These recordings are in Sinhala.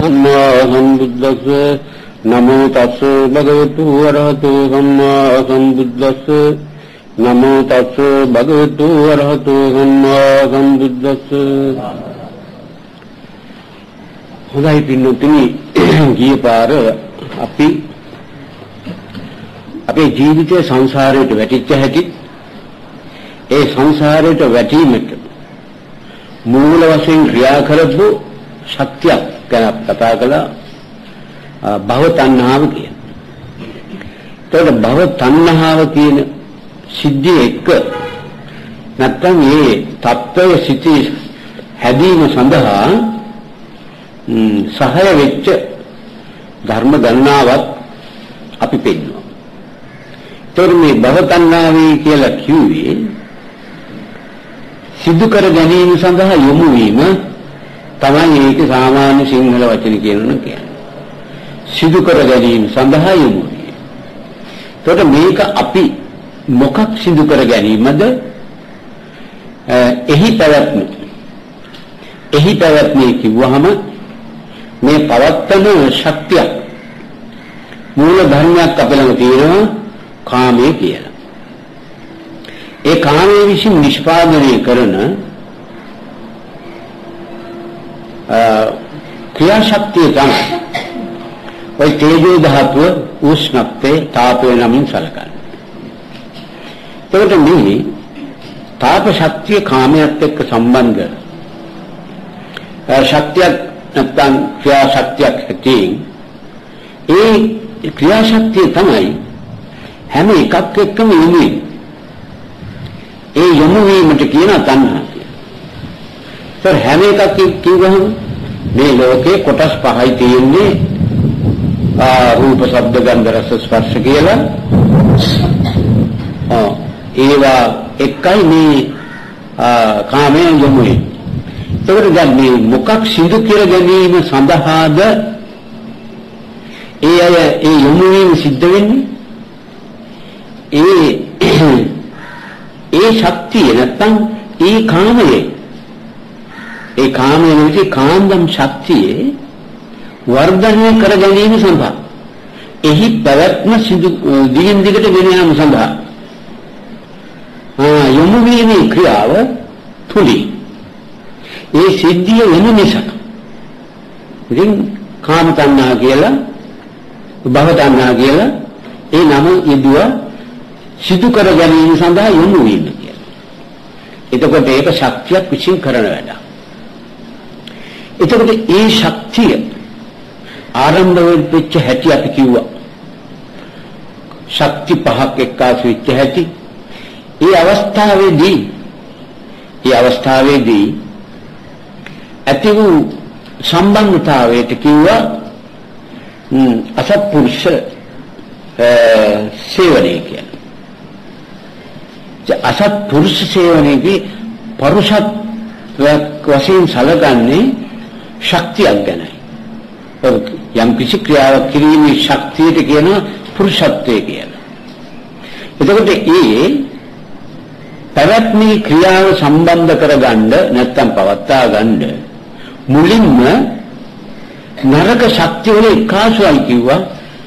සම්මා සම්බුද්දස්ස නමෝ තස්ස භගවතු වරහතු සම්මා සම්බුද්දස්ස නමෝ තස්ස භගවතු වරහතු සම්මා සම්බුද්දස්ස. හොඳයි පින්නතුනි, ගිය පාර අපි අපේ ජීවිතයේ සංසාරයට වැටිච්ච හැටි, ඒ සංසාරයට වැටීමට මූල වශයෙන් ක්‍රියා කරපු ශක්තියක් ගැන කතා කළා. භව තණ්හාව කියන. ඒතකොට භව තණ්හාව කියන සිද්ධිය එක්ක නැත්තම් මේ තත්ත්වය සිටි හැදීම සඳහා සහය වෙච්ච ධර්ම ගණනාවක් අපි පෙන්වනවා. ඒතකොට මේ භව තණ්හාවේ කියලා කිව්වේ සිදු කර ගැනීම සඳහා යොමු වීම තමයි. ඒක සාමාන්‍ය සිංහල වචන කියනවා කියන්නේ. සිදු කර ගැනීම සඳහා යොමු වීම. එතකොට මේක අපි මොකක් සිදු කර ගැනීමද? එහි පැවැත්ම කිව්වහම මේ පවත්තන ශක්තිය මූල ධර්මයක් අප ළඟ තියෙනවා, කාමයේ කියලා. ඒ කාමයේ විසින් නිෂ්පාදනය කරන ක්‍රියාශක්තිය තමයි ඔය තේජෝ ධාතුව උෂ්ණත්වය තාපය නමින් සැලකන්නේ. එතකොට මේ තාප ශක්තිය කාමයට එක්ක සම්බන්ධ ශක්තියක් නැත්නම් ක්‍රියාශක්තියක් ඇතින් ඒ ක්‍රියාශක්තිය තමයි හැම එකක් එක්කම යොමුයි. ඒ යොමු වීමට කියන තණ්හා කියලා. හැම එකක් කිව්වහම මේ ලෝකේ කොටස් පහයි තියෙන්නේ. රූප, ශබ්ද, ගන්ධ, රස, ස්පර්ශ කියලා. ඒවා එකයි මේ කාමයෙන් යොමුයි. ඒකට දැන් මේ මොකක් සිදු කර ගැනීම සඳහාද ඒ යොමු වීම සිද්ධ වෙන්නේ? ඒ ශක්තිය නැත්තම් ඒ කාමයේ නෙවෙයි කාන්දම් ශක්තියේ වර්ධනය කර ගැනීම සඳහා, එහි පැවැත්ම සිදු දිගින් දිගට ගෙන යාම සඳහා යොමු වීමේ ක්‍රියාව තුලින් ඒ සිද්ධිය වෙන නිසා ඉතින් කාම තණ්හා කියලා, භව තණ්හා කියලා ඒ නම යෙදුවා සිදු කර ගැනීම සඳහා යොමු වීම කියලා. එතකොට ඒක ශක්තියක් විසින් කරන වැඩක්. එතකොට ඒ ශක්තිය ආරම්භ වෙච්ච හැටි අපි කිව්වා. ශක්ති පහක් එක්කාසු වෙච්ච හැටි. ඒ අවස්ථාවේදී ඇති වූ සම්බන්ධතාවයට කිව්වා අසත්පුරුෂ සේවනය කියලා. අසත්පුරුෂ සේවනයේදී පරුෂත්වයක් වශයෙන් සැලකන්නේ ශක්තියක් ගැනයි. යම් කිසි ක්‍රියාවක් කිරීමේ ශක්තියට කියන පුරුෂත්වය කියලා. එතකොට ඒ පැවැත්මේ ක්‍රියාව සම්බන්ධ කරගන්න නැත්නම් පවත්වා ගන්න මුලින්ම නරක ශක්තිය වල එකාසුයි කිව්වා.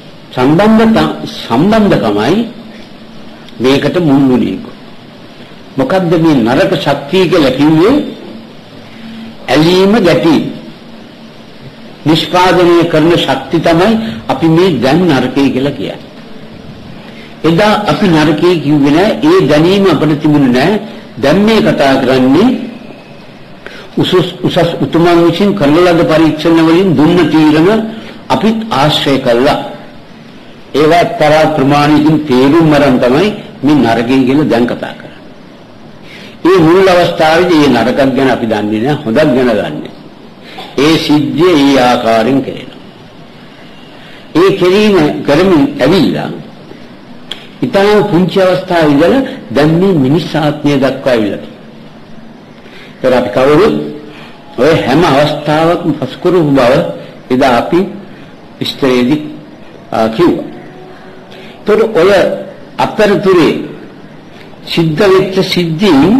සම්බන්ධකමයි මේකට මුල්ුණේ. මොකද්ද මේ නරක ශක්තිය කියලා කිව්වේ? ඇලීම, ගැටීම නිෂ්පාදනය කරන ශක්ති තමයි අපි මේ දැන් නරකයි කියලා කියන්නේ. එදා අපි නරකයි කිව්වේ නෑ, ඒ දැනීම අපිට තිබුණේ නෑ. දැන් මේ කතා කරන්නේ උසස් උතුමන් විසින් කරන ලද පරීක්ෂණ වලින් දුන්න තීරණ අපිත් ආශ්‍රය කළා. ඒවා තරහ ප්‍රමාණිකින් තේරුම් මරන් තමයි මේ නරකයි කියලා දැන් කතා කරන්නේ. ඒ මුල් අවස්ථාවේදී මේ නරකක් ගැන අපි දන්නේ නෑ, හොදක් ගැන දන්නේ. ඒ සිද්ධිය ඒ ආකාරයෙන් කෙරෙනවා. ඒ කෙරීම කරමින් ඇවිල්ලා ඊටම පුංචි අවස්ථාවේ ඉඳලා දැන් මේ මිනිස් ආත්මය දක්වා ඇවිල්ලා තියෙනවා. ඒක අපි කවුරුත් ඔය හැම අවස්ථාවකම පස්කරු බව එදා අපි ඉස්තරේදී කිව්වා. ඒතර ඔය අතරතුරේ සිද්ධ වෙච්ච සිද්ධීන්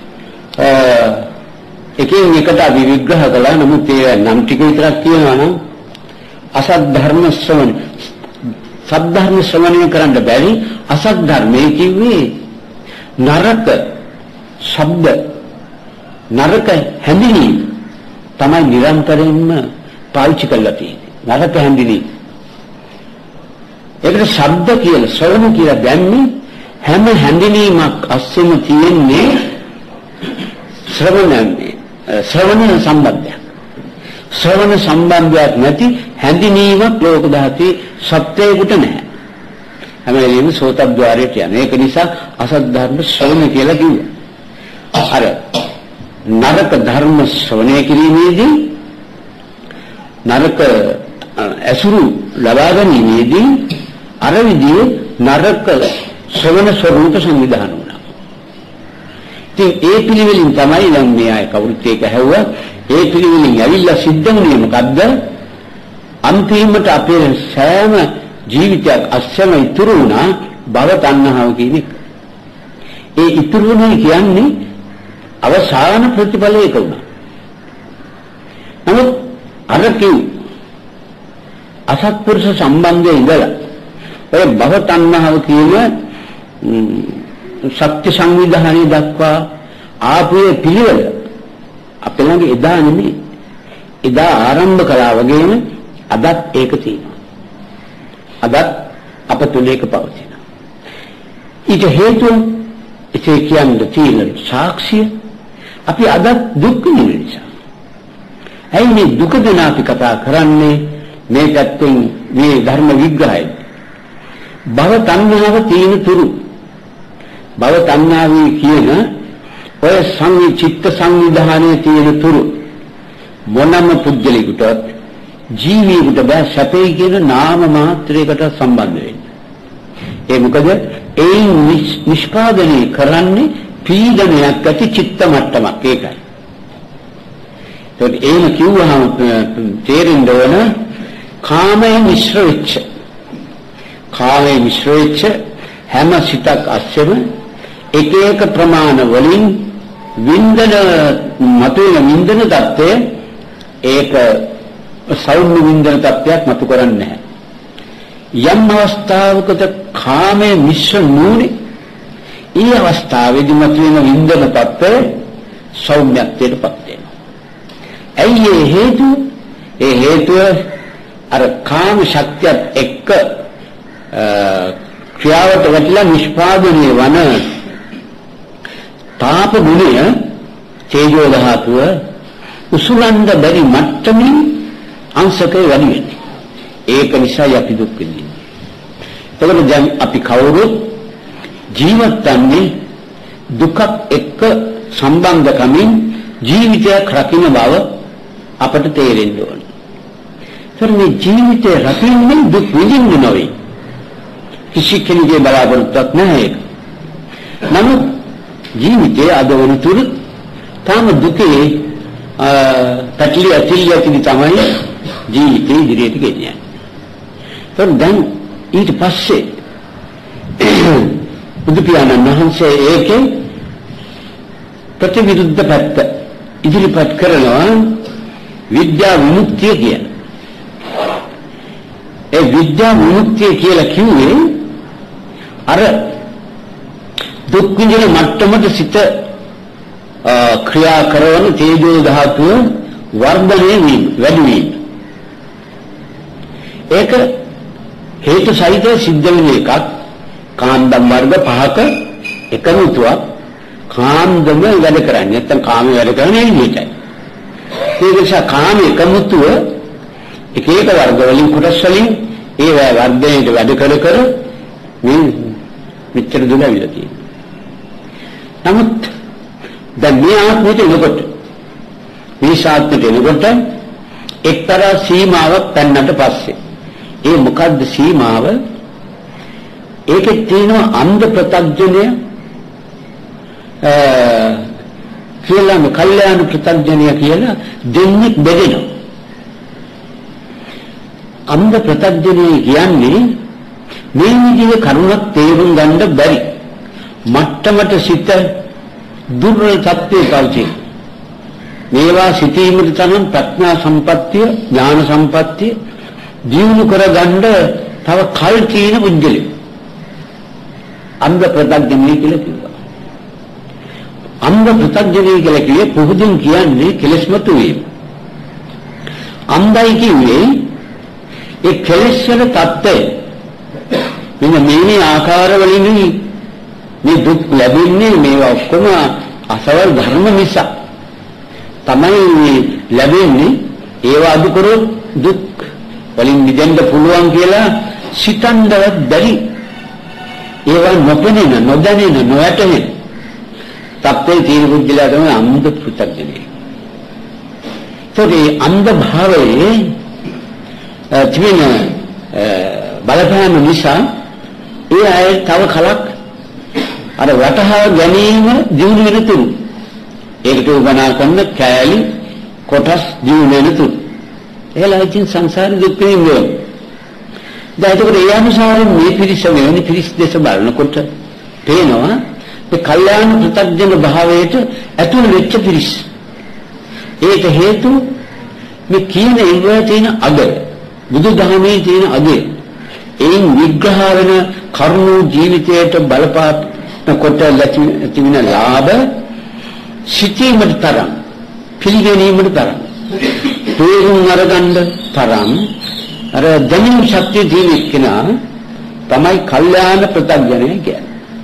එකින් එකට අපි විග්‍රහ කළා. නමුත් ඒ නම් ටික විතරක් කියනවා නම් අසත් ධර්ම ශ්‍රවණ සත් ධර්ම ශ්‍රවණය කරන්න බැරි අසත් ධර්මයේ කිව්වේ නරක ශබ්ද නරක හැඳිනීම තමයි නිරන්තරයෙන්ම පාවිච්චි කරලා තියෙන්නේ නරක හැඳිනීම ඒකට ශබ්ද කියලා ශ්‍රවණ කියලා දැම්මේ හැම හැඳිනීමක් අස්සෙම තියෙන්නේ ශ්‍රවණ සම්බන්ධයක් ශ්‍රවණ සම්බන්ධයක් නැති හැඳිනීමක් ලෝක ධාතුවේ සත්‍යයකට නැහැ හැම වෙලෙම සෝතද්්වාරයට යන ඒක නිසා අසත් ධර්ම ශ්‍රවණ කියලා කිව්වා අර නරක ධර්ම ශ්‍රවණය කිරීමේදී නරක අසුරු ලබා ගැනීමේදී අර විදිහේ නරක ශ්‍රවණ ස්වરૂප සංවිධාන වුණා. ඉතින් ඒ පිළිවෙලින් තමයි දැන් මේ අය කවුරුත් ඒක ඇහුවා. ඒ පිළිවෙලින් ඇවිල්ලා සිද්ධ වුණේ මොකද්ද? අන්තිමට අපේ සෑම ජීවිතයක් අස්සම ඉතුරු වුණා භව තණ්හාව කියන එක. ඒ ඉතුරු වුණා කියන්නේ අවසාන ප්‍රතිඵලයක වුණා. නමුත් අර කිව් අසත්පුරුෂ සම්බන්ධයේ ඉඳලා ඔය භව තණ්හාව කියන සත්‍ය සංවිධානයේ දක්වා ආපුවේ පිළිවෙල අපේ ළඟ එදා නෙමෙයි එදා ආරම්භ කළා වගේම අදත් ඒක තියෙනවා අදත් අප තුල ඒක පවතිනවා ඊට හේතුව ඒ කියන්නේ තියෙන සාක්ෂිය අපි අදත් දුක් විඳින නිසා ඇයි මේ දුක ගැන අපි කතා කරන්නේ මේ පැත්තෙන් මේ ධර්ම විග්‍රහය භව තණ්හාව තියෙන තුරු භව තණ්හාවේ කියන ඔය චිත්ත සංවිධානයේ තියෙන තුරු මොනම පුද්ගලෙකුට ජීවියෙකුට බෑ සැපේ කියන නාම මාත්‍රයකට සම්බන්ධ වෙන්න. ඒ මොකද ඒ නිෂ්පාදනය කරන්නේ පීඩනයක් ඇති චිත්ත මට්ටමක් ඒකයි. ඒත් එහෙම කිව්වහම තේරෙන්න ඕන කාමයේ මිශ්‍ර වෙච්ච හැම සිතක් අස්සෙම එක එක ප්‍රමාණ වලින් වින්දන මතුවෙන වින්දන தත්ත්වය ඒක සෞම්‍ය වින්දන தත්ත්වයක් මතු කරන්නේ නැහැ. යම් අවස්ථාවකට කාමයේ මිශ්‍ර නොවුනේ ඒ අවස්ථාවේදී මතුවෙන වින්දන தත්ත්වය සෞම්‍යත්වයටපත් වෙනවා. ඇයි ඒ හේතුව අර කාම ශක්තියත් එක්ක ක්‍රියාවට වැටලා නිෂ්පාදනය වන තාප ගුණය තේජෝ ධාතුව උසුලන්ද බැරි මට්ටමින් අංශකේ වැඩි වෙන්නේ. ඒක නිසා අපි දුක් විඳින්නේ. ඒකද දැන් අපි කවුරුත් ජීවත් වන්නේ දුකක් එක්ක සම්බන්ධකමින් ජීවිතයක් රකින්න බව අපට තේරෙන්න ඕන. ඒතර මේ ජීවිතය රකින්නේ දුක් විඳින්න නෙවෙයි. කිසි කෙනෙකුගේ බලාපොරොත්තුවක් නැහැ ඒක. නමුත් ජීවිතයේ අද වුණතුරු තාම දුකේ පැටලි ඇතිලි තමයි ජීවිතේ ඉදිරියට ගෙනියන්නේ. ඒත් දැන් ඊට පස්සේ බුදු පියාණන් වහන්සේ ඒකේ ප්‍රතිවිරුද්ධ පැත්ත ඉදිරිපත් කරනවා විද්‍යා විමුක්තිය කියන. ඒ විද්‍යා විමුක්තිය කියලා කිව්වේ අර දුක් විඳින මට්ටමට සිත ක්‍රියා කරන තේජෝ ධාතුව වර්ධනය වීම වැඩි වීම. ඒක හේතු සහිතව සිද්ධ වෙන එකක්. කාන්දම් වර්ග පහක එකමුතුවක් කාන්දම වැඩ කරන්නේ නැත්නම් කාමයේ වැඩ කරන්නේ විදිහටයි. ඒ නිසා කාම එකමුතුව එක එක වර්ග වලින් කොටස් වලින් ඒ වර්ධනයට වැඩ කර මේ මෙච්චර දුර ඇවිල්ලා තියෙනවා. නමුත් දැන් මේ ආත්මයට එනකොට මේ ශාස්ත්‍රයට එනකොට එක්තරා සීමාවක් පැන්නට පස්සේ ඒ මොකද්ද සීමාව? ඒකේ තියෙනවා අන්ධ ප්‍රත්‍යඥය කියලා කල්යාණ ප්‍රත්‍යඥය කියලා දෙන්නේ බෙදෙනවා. අන්ධ ප්‍රත්‍යඥය කියන්නේ මේ විදිහේ කරුණක් තේරුම් ගන්න බැරි මට්ටමට සිත දුර්වල තත්ත්වයක පවතී. මේවා සිටීමේ තරම් ප්‍රඥා සම්පත්තිය ඥාන සම්පත්තිය දියුණු කරගන්න තව කල් තියෙන පුද්ගලෙ. අන්ධ ප්‍රත්‍යඥය කියලා කිව්වා. අන්ධ ප්‍රත්‍යඥය කියලා කියේ පුදුන් කියන්නේ කෙලස්මතු වීම. අන්ධයි කිව්වේ ඒ කෙලෙස් වල தත්ත්වය. මෙන්න මේ ආකාර වලින් මේ දුක් ලැබෙන්නේ මේවා ඔක්කොම අසවල් ධර්ම නිසා තමයි ලැබෙන්නේ. ඒවා අඩු කරොත් දුක් වලින් මිදෙන්න පුළුවන් කියලා සිතන්නවත් බැරි. ඒවා නොපෙනෙන, නොදැනෙන, නොවැටහෙන තත්ත්වයේ තියෙන පුද්ගලයා තමයි අන්ධ පෘථග්ජනය. ඒ අන්ධ භාවයේ තිබෙන බලපෑම නිසා ඒ අය තව කලක් අර වටහා ගැනීම දියුණු වෙන තුරු ඒකට උගනා කරන කෑලි කොටස් දියුණු වෙන තුරු එලා ඉතින් සංසාර දුක් විඳිනවා. දැන් ඒක ඒ අනුසාරයෙන් මේ පිරිස වෙනි පිරිස් දෙස බලනකොට පේනවා මේ කල්යාණ පෘථග්ජන භාවයට ඇතුල් වෙච්ච පිරිස්. ඒක හේතු මේ කියන ඒවා තියෙන අග බුදුදහමේ තියෙන අගය එයින් විග්‍රහ වෙන කරුණු ජීවිතයට බලපාන කොට ලැබෙන ලාභ සිටීමට තරම් පිළිගැනීමට තරම් තේරුම් අරගන්න තරම් අර දැනීම් ශක්තිය තියෙන කෙනා තමයි කල්යාණ පෘථග්ජනය කියන්නේ.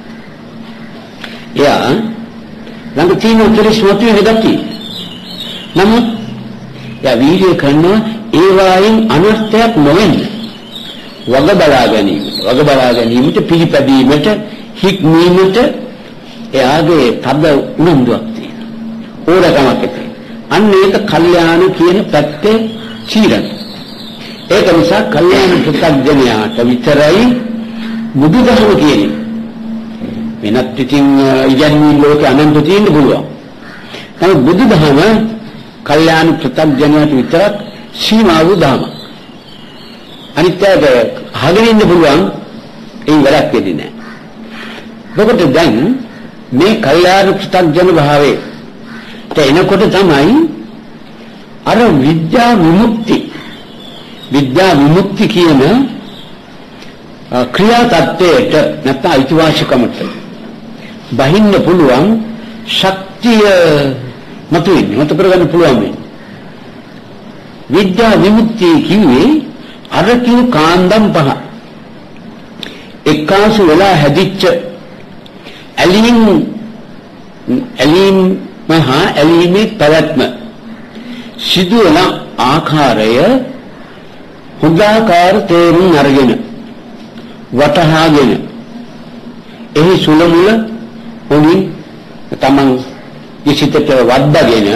එයා ළඟ තියෙන කෙලෙස් වතුනේ නැගති. නමුත් එයා වීර්ය කරනවා ඒ වයින් අනර්ථයක් නොවෙන්න. වග බලා ගැනීමට පිළිපැදීමට හික්මීමට එයාගේ තද උනන්දුවක් තියෙනවා. ඕනකමක් තියෙනවා. අන්න ඒක කල්යාණ කියන පැත්තේ චීරන. ඒක නිසා කල්යාණ පෘථග්ජනයාට විතරයි බුදුදහම කියන්නේ. වෙනත් ඉතින් ඉගැන්වීම් ලෝකේ අනන්ත තියෙන්න පුළුවන්. නමුත් බුදුදහම කල්යාණ පෘථග්ජනයාට විතරක් සීමා වූ ධර්ම. අනිත්‍යද අහගෙන ඉන්න පුළුවන් ඒ වැඩක් වෙන්නේ නැහැ. ඔබට දැන් මේ කල්යාණ පෘථග්ජන භාවයේ එනකොට තමයි අර විද්‍යා විමුක්ති කියන ක්‍රියා තත්ත්වයට නැත්නම් අයිතිවාසිකමට බහින්න පුළුවන් ශක්තිය මත කරගන්න පුළුවන් මේ විද්‍යා විමුක්තිය කිව්වේ අර කිව් කාන්දම් පහ එක්කාසු වෙලා හැදිච්ච ඇලීමේ පැවැත්ම සිදුවන ආකාරය හොඳාකාර තේරුම් අරගෙන වටහාගෙන එහි සුලමුල හොනින් තමන් විචිතට වද්දාගෙන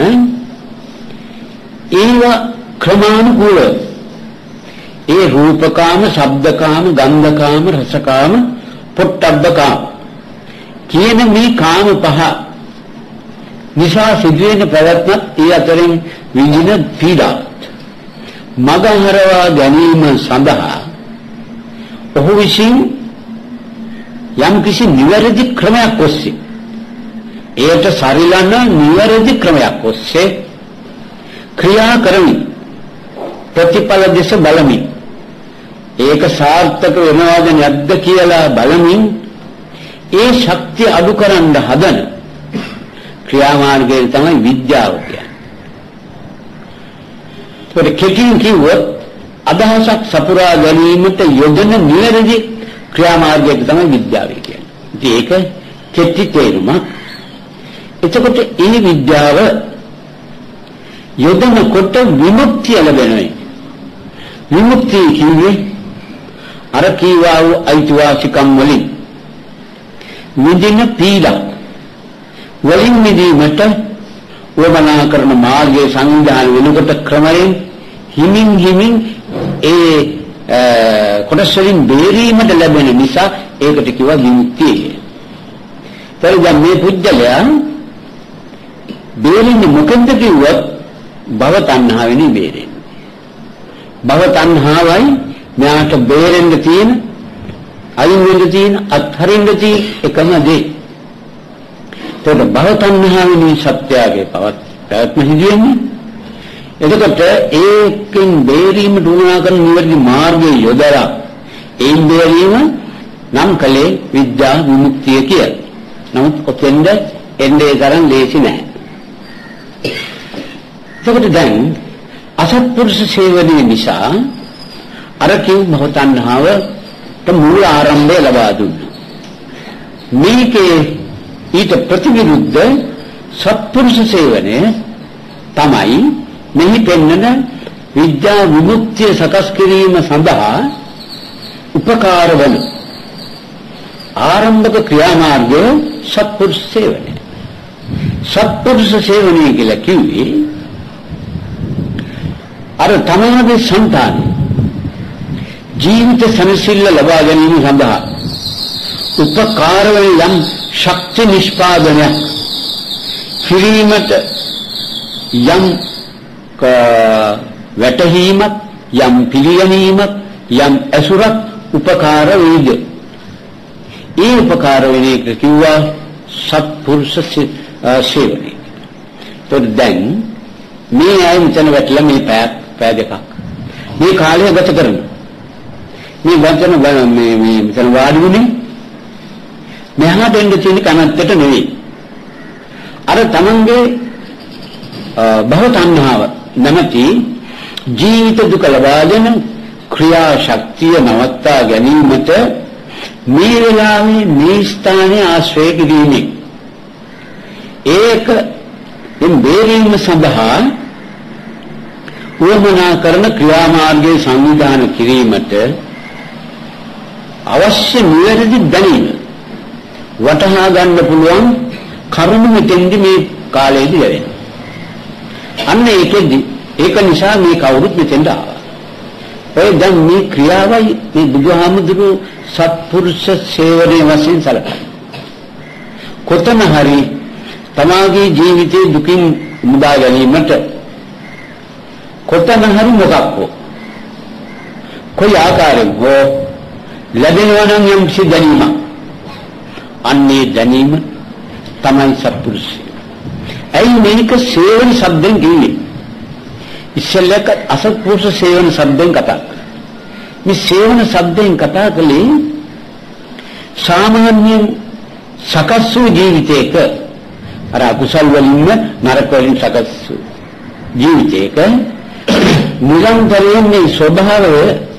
ඒව ක්‍රමානුකූල ඒ රූපකාම, ශබ්දකාම, ගන්ධකාම, රසකාම, පොට්ටබ්බකාම කියන මේ කාම පහ නිසා සිදුවෙන ප්‍රවත්නත් ඒ අතරින් විඳින පීඩා මගහරවා ගැනීම සඳහා ඔහු විසින් යම් කිසි නිවැරදි ක්‍රමයක් ඔස්සේ ඒට සරිලන නිවැරදි ක්‍රමයක් ඔස්සේ ක්‍රියා කරමින් ප්‍රතිඵල දෙස බලමින් ඒක සාර්ථක වෙනවද නැද්ද කියලා බලමින් ඒ ශක්තිය අඩු කරන්න හදන ක්‍රියාමාර්ගය තමයි විද්‍යාව කියන්නේ. ඒක කෙටියෙන් කිව්වොත් අදහසක් සපුරා ගැනීමට යොදන නිවැරදි ක්‍රියාමාර්ගය තමයි විද්‍යාව කියන්නේ. ඉතින් ඒක කෙටි තේරුමක්. එතකොට මේ විද්‍යාව යොදනකොට විමුක්තිය ලැබෙනවා. විමුක්තිය කියන්නේ අර කීවා වූ අයිතිවාසිකම් වලින් මිදින පීඩා වලින් මිදීමට වමනා කරන මාර්ගයේ සංවිධානය වෙනකොට ක්‍රමයෙන් හිමින් ඒ කොටස් වලින් බේරීමට ලැබෙන නිසා ඒකට කිව්වා විමුක්තිය. පරිදම් මේ පුජ්‍යලයා බේරින්නේ මොකෙන්ද කිව්වොත් භව තණ්හාවෙනි බේරෙන්නේ. භව තණ්හාවයි මෙයාට බේරෙන්න තියෙන අයින් වෙන්න තියෙන අත්හරින්න තියෙන එකම දේ. ඒකට භව තණ්හාවෙනි සත්‍යයේ පැවැත්ම හිදෙන්නේ. එතකොට ඒකෙන් බේරීමට උවමනා කරන නිවැරදි මාර්ගය යොදලා ඒන් බේරීම නම් කලේ විද්‍යා විමුක්තිය කියලා. නමුත් ඔතෙන්ද එන්නේ තරම් ලේසි නැහැ. එතකොට දැන් අසත්පුරුෂ සේවනයේ නිසා අර කිව් භවතණ්හාවට මූල ආරම්භය ලබා දුන්නා. මේකේ ඊට ප්‍රතිවිරුද්ධ සත්පුරුෂ සේවනය තමයි මෙහි පෙන්වන විද්‍යා විමුක්තිය සකස් කිරීම සඳහා උපකාර වන ආරම්භක ක්‍රියාමාර්ගය සත්පුරුෂ සේවනය. සත්පුරුෂ සේවනය කියලා කිව්වේ අර තමන්ගේ సంతානෙ ජීවිත සනසිල්ල ලබා ගැනීම සඳහා උපකාර වන යම් ශක්ති නිෂ්පාදනයක් කිරීමට යම් වැටහීමක් යම් පිළිගැනීමක් යම් ඇසුරක් උපකාර වේද. ඒ උපකාර වෙන එක කිව්වා සත්පුරුෂ සේවනය. તો දැන් මේ අය මෙතන වැටලා මේ පෑ දෙකක් මේ කාලය ගත කරනවා. මේ වචන මේ මෙතන වාඩි වුණේ මෙහාට එන්න තියෙන කනත්තට නෙවෙයි. අර තමන්ගේ භව තණ්හාව නැමැති ජීවිත දුක ලබාගෙන ක්‍රියා ශක්තිය නවත්තා ගැනීමට මේ වෙලාවේ මේ ස්ථානයේ ආශ්‍රය කිරීමේ ඒක බේරීම සඳහා උවමනා කරන ක්‍රියාමාර්ගයේ සංවිධානය කිරීමට අවශ්‍ය නිවැරදි දැනීම වටහා ගන්න පුළුවන් කරුණු මෙතෙන්දි මේ කාලයේදී ලැබෙනවා. අන්න ඒක නිසා මේ කවුරුත් මෙතෙන්ට ආවා. ඔය දැන් මේ ක්‍රියාවයි මේ බුදුහාමුදුරු සත්පුරුෂ සේවනයේ වශයෙන් සැලකන්නේ. කොතන හරි තමාගේ ජීවිතේ දුකින් මුදා ගැනීමට කොතන හරි මොකක් හෝ කොයි ආකාරයෙන් හෝ ලැබෙනවා නම් යම් කිසි දැනීමක් අන්නේ දැනීම තමයි සත්පුරුෂය. ඇයි මේක සේවන શબ્දෙන් කියන්නේ? ඉස්සෙල්ලක අසත්පුරුෂ සේවන શબ્දෙන් කතා කරා. මේ සේවන શબ્දෙන් කතා කළේ සාමාන්‍යයෙන් සකස් වූ ජීවිතයක අර අකුසල් වලින්ම නරක වලින් සකස් වූ ජීවිතයක නිරන්තරයෙන් මේ ස්වභාවය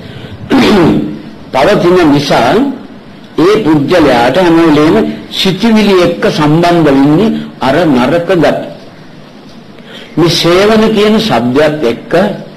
පවතින නිසා ඒ පුද්ගලයාට හැම වෙලේම සිතිවිලි එක්ක සම්බන්ධ වෙන්නේ අර නරක ගත. මේ සේවන කියන શબ્දයක් එක්ක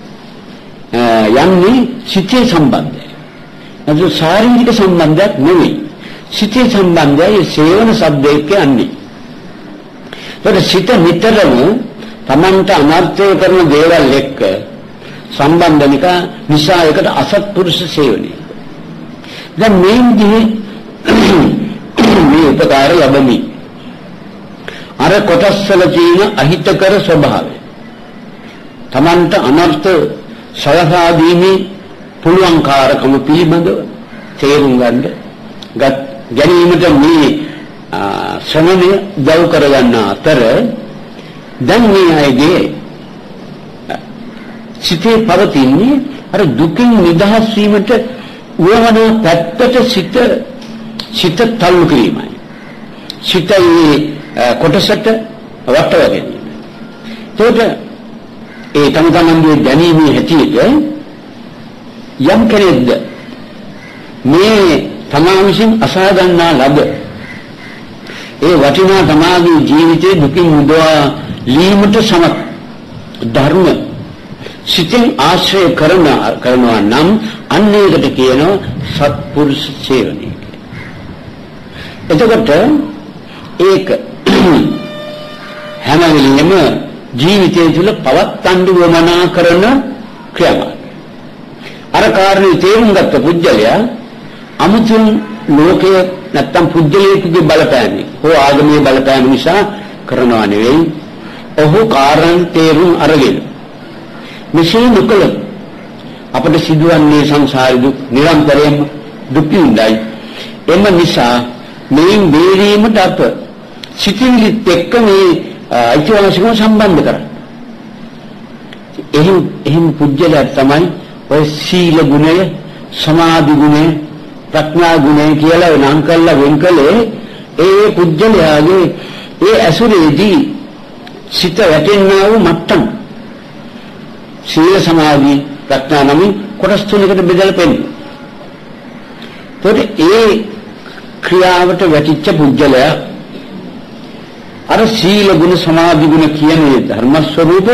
යන්නේ සිතේ සම්බන්ධය. ඒක ශාරීරික සම්බන්ධයක් නෙවෙයි. සිතේ සම්බන්ධය සේවන શબ્ද එක්ක යන්නේ. ඒක සිත නිතරම තමන්ට අනර්ථය කරන දේවල් එක්ක සම්බන්ධනික නිසා ඒකට අසත්පුරුෂ සේවනය. දැන් මේ විදිහේ මේ උපකාර ලැබෙමි. අර කොටස්වල තියෙන අහිතකර ස්වභාවය තමන්ට අනර්ථ සලසා දීමේ පුළුවන් කාරකම පිළිබඳව තේරුම් ගන්න ගැනීමට මේ ශ්‍රමණය දව කරගන්න අතර දැන් මේ අයගේ සිතේ පවතින්නේ අර දුකින් නිදහස් වීමට උවමන පැත්තට සිත තල්ලු කිරීමයි. සිතේ කොටසට වටව ගැනීම. ඒකට ඒ තමන්ගේ දැනීමේ හැටියට යම් කෙනෙක්ද මේ තමා විසින් අසා ගන්නා ලද ඒ වටිනා තමාගේ ජීවිතයේ දුකින් මුදවා ලීමට සමත් ධර්ම සිතින් ආශ්‍රය කරනවා නම් අන්න ඒකට කියනවා සත්පුරුෂ සේවනය. එතකොට ඒක හැම වෙලෙම ජීවිතය තුළ පවත්වන්න වමනා කරන ක්‍රියාවක්. අර කාරණේ තේරුම් ගත්ත පුජ්‍යලයා අමුතුන් ලෝකයේ නැත්තම් පුජ්‍යලයේගේ බලපෑමයි හෝ ආගමේ බලපෑම නිසා කරනවා නෙවෙයි. ඔහු කාරණ තේරුම් අරගෙන මෙසේ නොකළොත් අපට සිදුවන්නේ සංසාරේ දුක් නිරන්තරයෙන්ම දුක් විඳයි. එම නිසා මේ බේරීමට අප සිතිවිලිත් එක්ක මේ අයිතිවාසිකම සම්බන්ධ කරා. එහෙම පුජ්‍යලයක් තමයි ඔය සීල ගුණය, සමාධි ගුණය, ප්‍රඥා ගුණය කියලා නම් කරලා වෙන් කළේ. ඒ පුජ්‍යලයාගේ ඒ ඇසුරේදී සිත වැටෙන්නා වූ මට්ටම් සීල සමාධි ප්‍රඥා නම් කොටස් තුනකට බෙදලා පෙන්නනවා. ඒකට ඒ ක්‍රියාවට වැටිච්ච පුජ්‍යලයා අර සීල ගුණ සමාධි ගුණ කියන මේ ධර්ම ස්වરૂප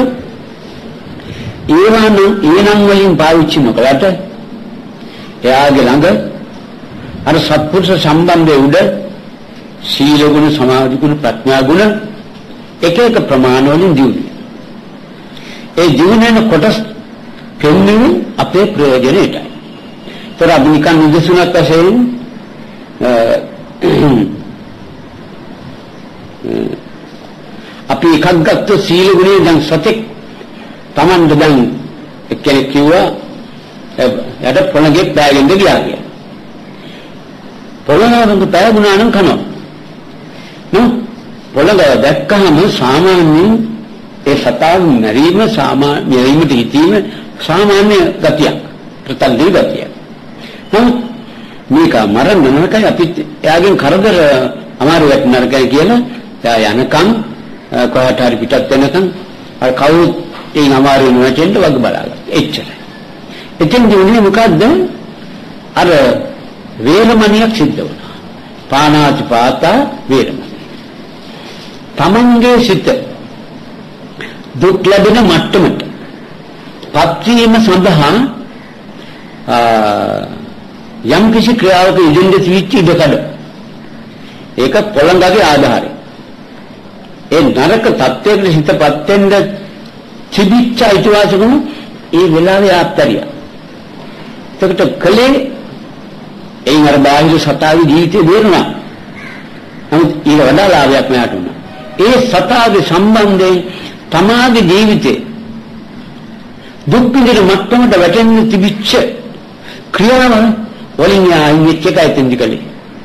ඒනම් වලින් පාවිච්චි නොකලට එයාගේ ළඟ අර සත්පුරුෂ සම්බන්ධයේ උඩ සීල ගුණ සමාධි ගුණ ප්‍රඥා ගුණ එක එක ප්‍රමාණ වලින් දියුනේ. ඒ දියුනෙන කොටස් පෙන්වන්නේ අපේ ප්‍රයෝජනෙටයි. ඒතර අපි නිකන් නිදසුනක් වශයෙන් අපි එකක් ගත්ත සීල ගුණය දැන් සතෙක් Tamanda දැන් එක්කෙනෙක් කිව්වා යට පොළගේ පෑගෙන්න ගියා කියලා. පොළනවක පෑගුණා නම් කනවා. නෝ පොළග දැක්කහම සාමාන්‍යයෙන් ඒ සතා මැරීමට හිතීම සාමාන්‍ය ගතියක්. ප්‍රතල්දී ගතියක්. නමුත් මේක මරන්න නරකයි අපි එයාගෙන් කරදර අමාරුවක් නරකයි කියලා එයා යනකම් කොහට හරි පිටත් වෙනකම් අර කවුරුත් ඒ අමාරු වෙනටෙන්ට වග බලාගත්තා. එච්චරයි. එතෙන් දිනුනේ මොකද්ද? අර වේරමණියක් සිද්ධ වුණා. පාණාති පාතා වේරමණිය. තමන්ගේ සිත දුක් ලැබෙන මට්ටමට පත් වීම සඳහා යම් කිසි ක්‍රියාවක ඉදින්ද තිවිච්ච ඉඩකඩ. ඒක පොළඟගේ ආධාරය. ඒ නරක තත්ත්වයකට හිතපත් වෙන්න තිබිච්ච අයිතිවාසිකම ඒ වෙලාවේ ආත්තරිය. ඒකට කලේ එයින් අර බාහිර සතාවේ ජීවිතේ දේරුණා. නමුත් ඊට වඩා ලාභයක් මෙයාට උනා. ඒ සතාවේ සම්බන්ධයෙන් තමාගේ ජීවිතේ දුක් විඳින මට්ටමට වැටෙන්න තිබිච්ච ක්‍රියාව වලින් ආයිත් එකයි තෙන්දි කලේ.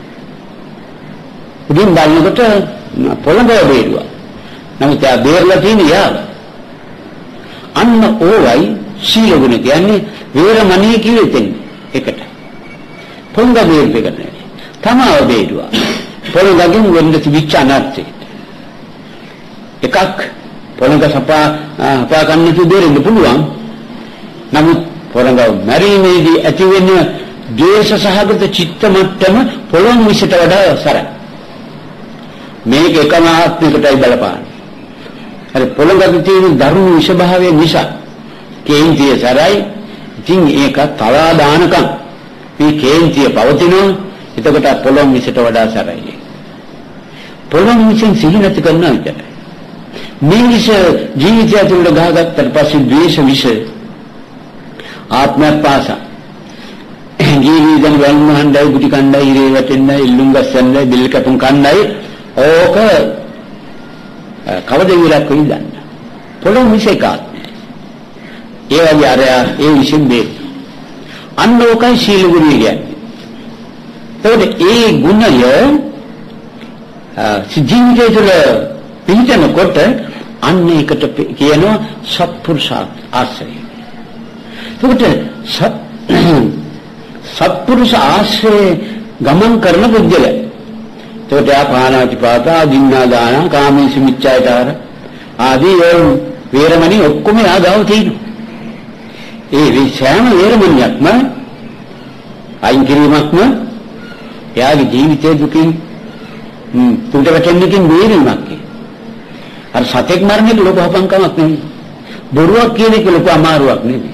උදින් බලනකොට පොළඹ බේරුවා. නමුත් එයා බේරලා තියෙන්නේ යාව. අන්න ඕවයි සීල ගුණ කියන්නේ වේරමණී කිව්වෙ තෙන්නේ එකට. පොළඹ බේරුවෙක නෑ. තමාව බේරුවා. පොළඟගෙන් වෙන්න තිබිච්ච අනර්ථය. එකක් පොළඟ හපා ගන්න තු දෙරෙන්න පුළුවන්. නමුත් පොළඟ මැරීමේදී ඇතිවෙන ද්වේෂ සහගත චිත්ත මට්ටම පොළොන් විසිට වඩා සරයි. මේක එකම ආත්මිකටයි බලපාන්නේ. අර පොළඟගේ තියෙන දරුණු විෂභාවය නිසා කේන්තිය සරයි. ඉතින් ඒක තලා දානකම් මේ කේන්තිය පවතිනවා. එතකොට පොළොන් විසිට වඩා සරයි. පොළොන් විසින් සිහි නැති කරනවා විතරයි. මේ විෂ ජීවිතය තුළ ගහගත්තට පස්සේ ද්වේෂ විෂ ආත්මයක් පාසා ජීවිතෙන් වල්මහන්ඩයි ගුටි කණ්ඩයි ඉරේ වැටෙන්නයි ඉල්ලුම් ගස්සන්නයි බිල් කැපුම් කණ්ඩයි ඕක කවද විරක් වෙයි දන්න පොළොන් විෂ කාත්මය ඒ වගේ අරයා ඒ විෂෙන් බේර අන්න ඕකයි සීල ගුණය කියන්නේ. ඒකට ඒ ගුණය ජීවිතය තුළ පිළිතනකොට අන්න ඒකට කියනවා සත්පුරුෂ ආශ්‍රය. ඒකට සත්පුරුෂ ආශ්‍රය ගමන් කරන පුද්ගලයා. ඒකට ආපානාති පාතා දින්නා දාන කාමීසු මිච්ඡාචාර ආදී වේරමණී ඔක්කොම ආගාව තියෙනවා. ඒ විශේෂම වේරමණියක්ම අයින් කිරීමක්ම එයාගේ ජීවිතයේ දුකින් තුඩ වැටෙන්නකින් බේරීමක්. අර සතෙක් මරණ එක ලොකු අපංකමක් නෙවෙයි. බොරුවක් කියන එක ලොකු අමාරුවක් නෙවෙයි.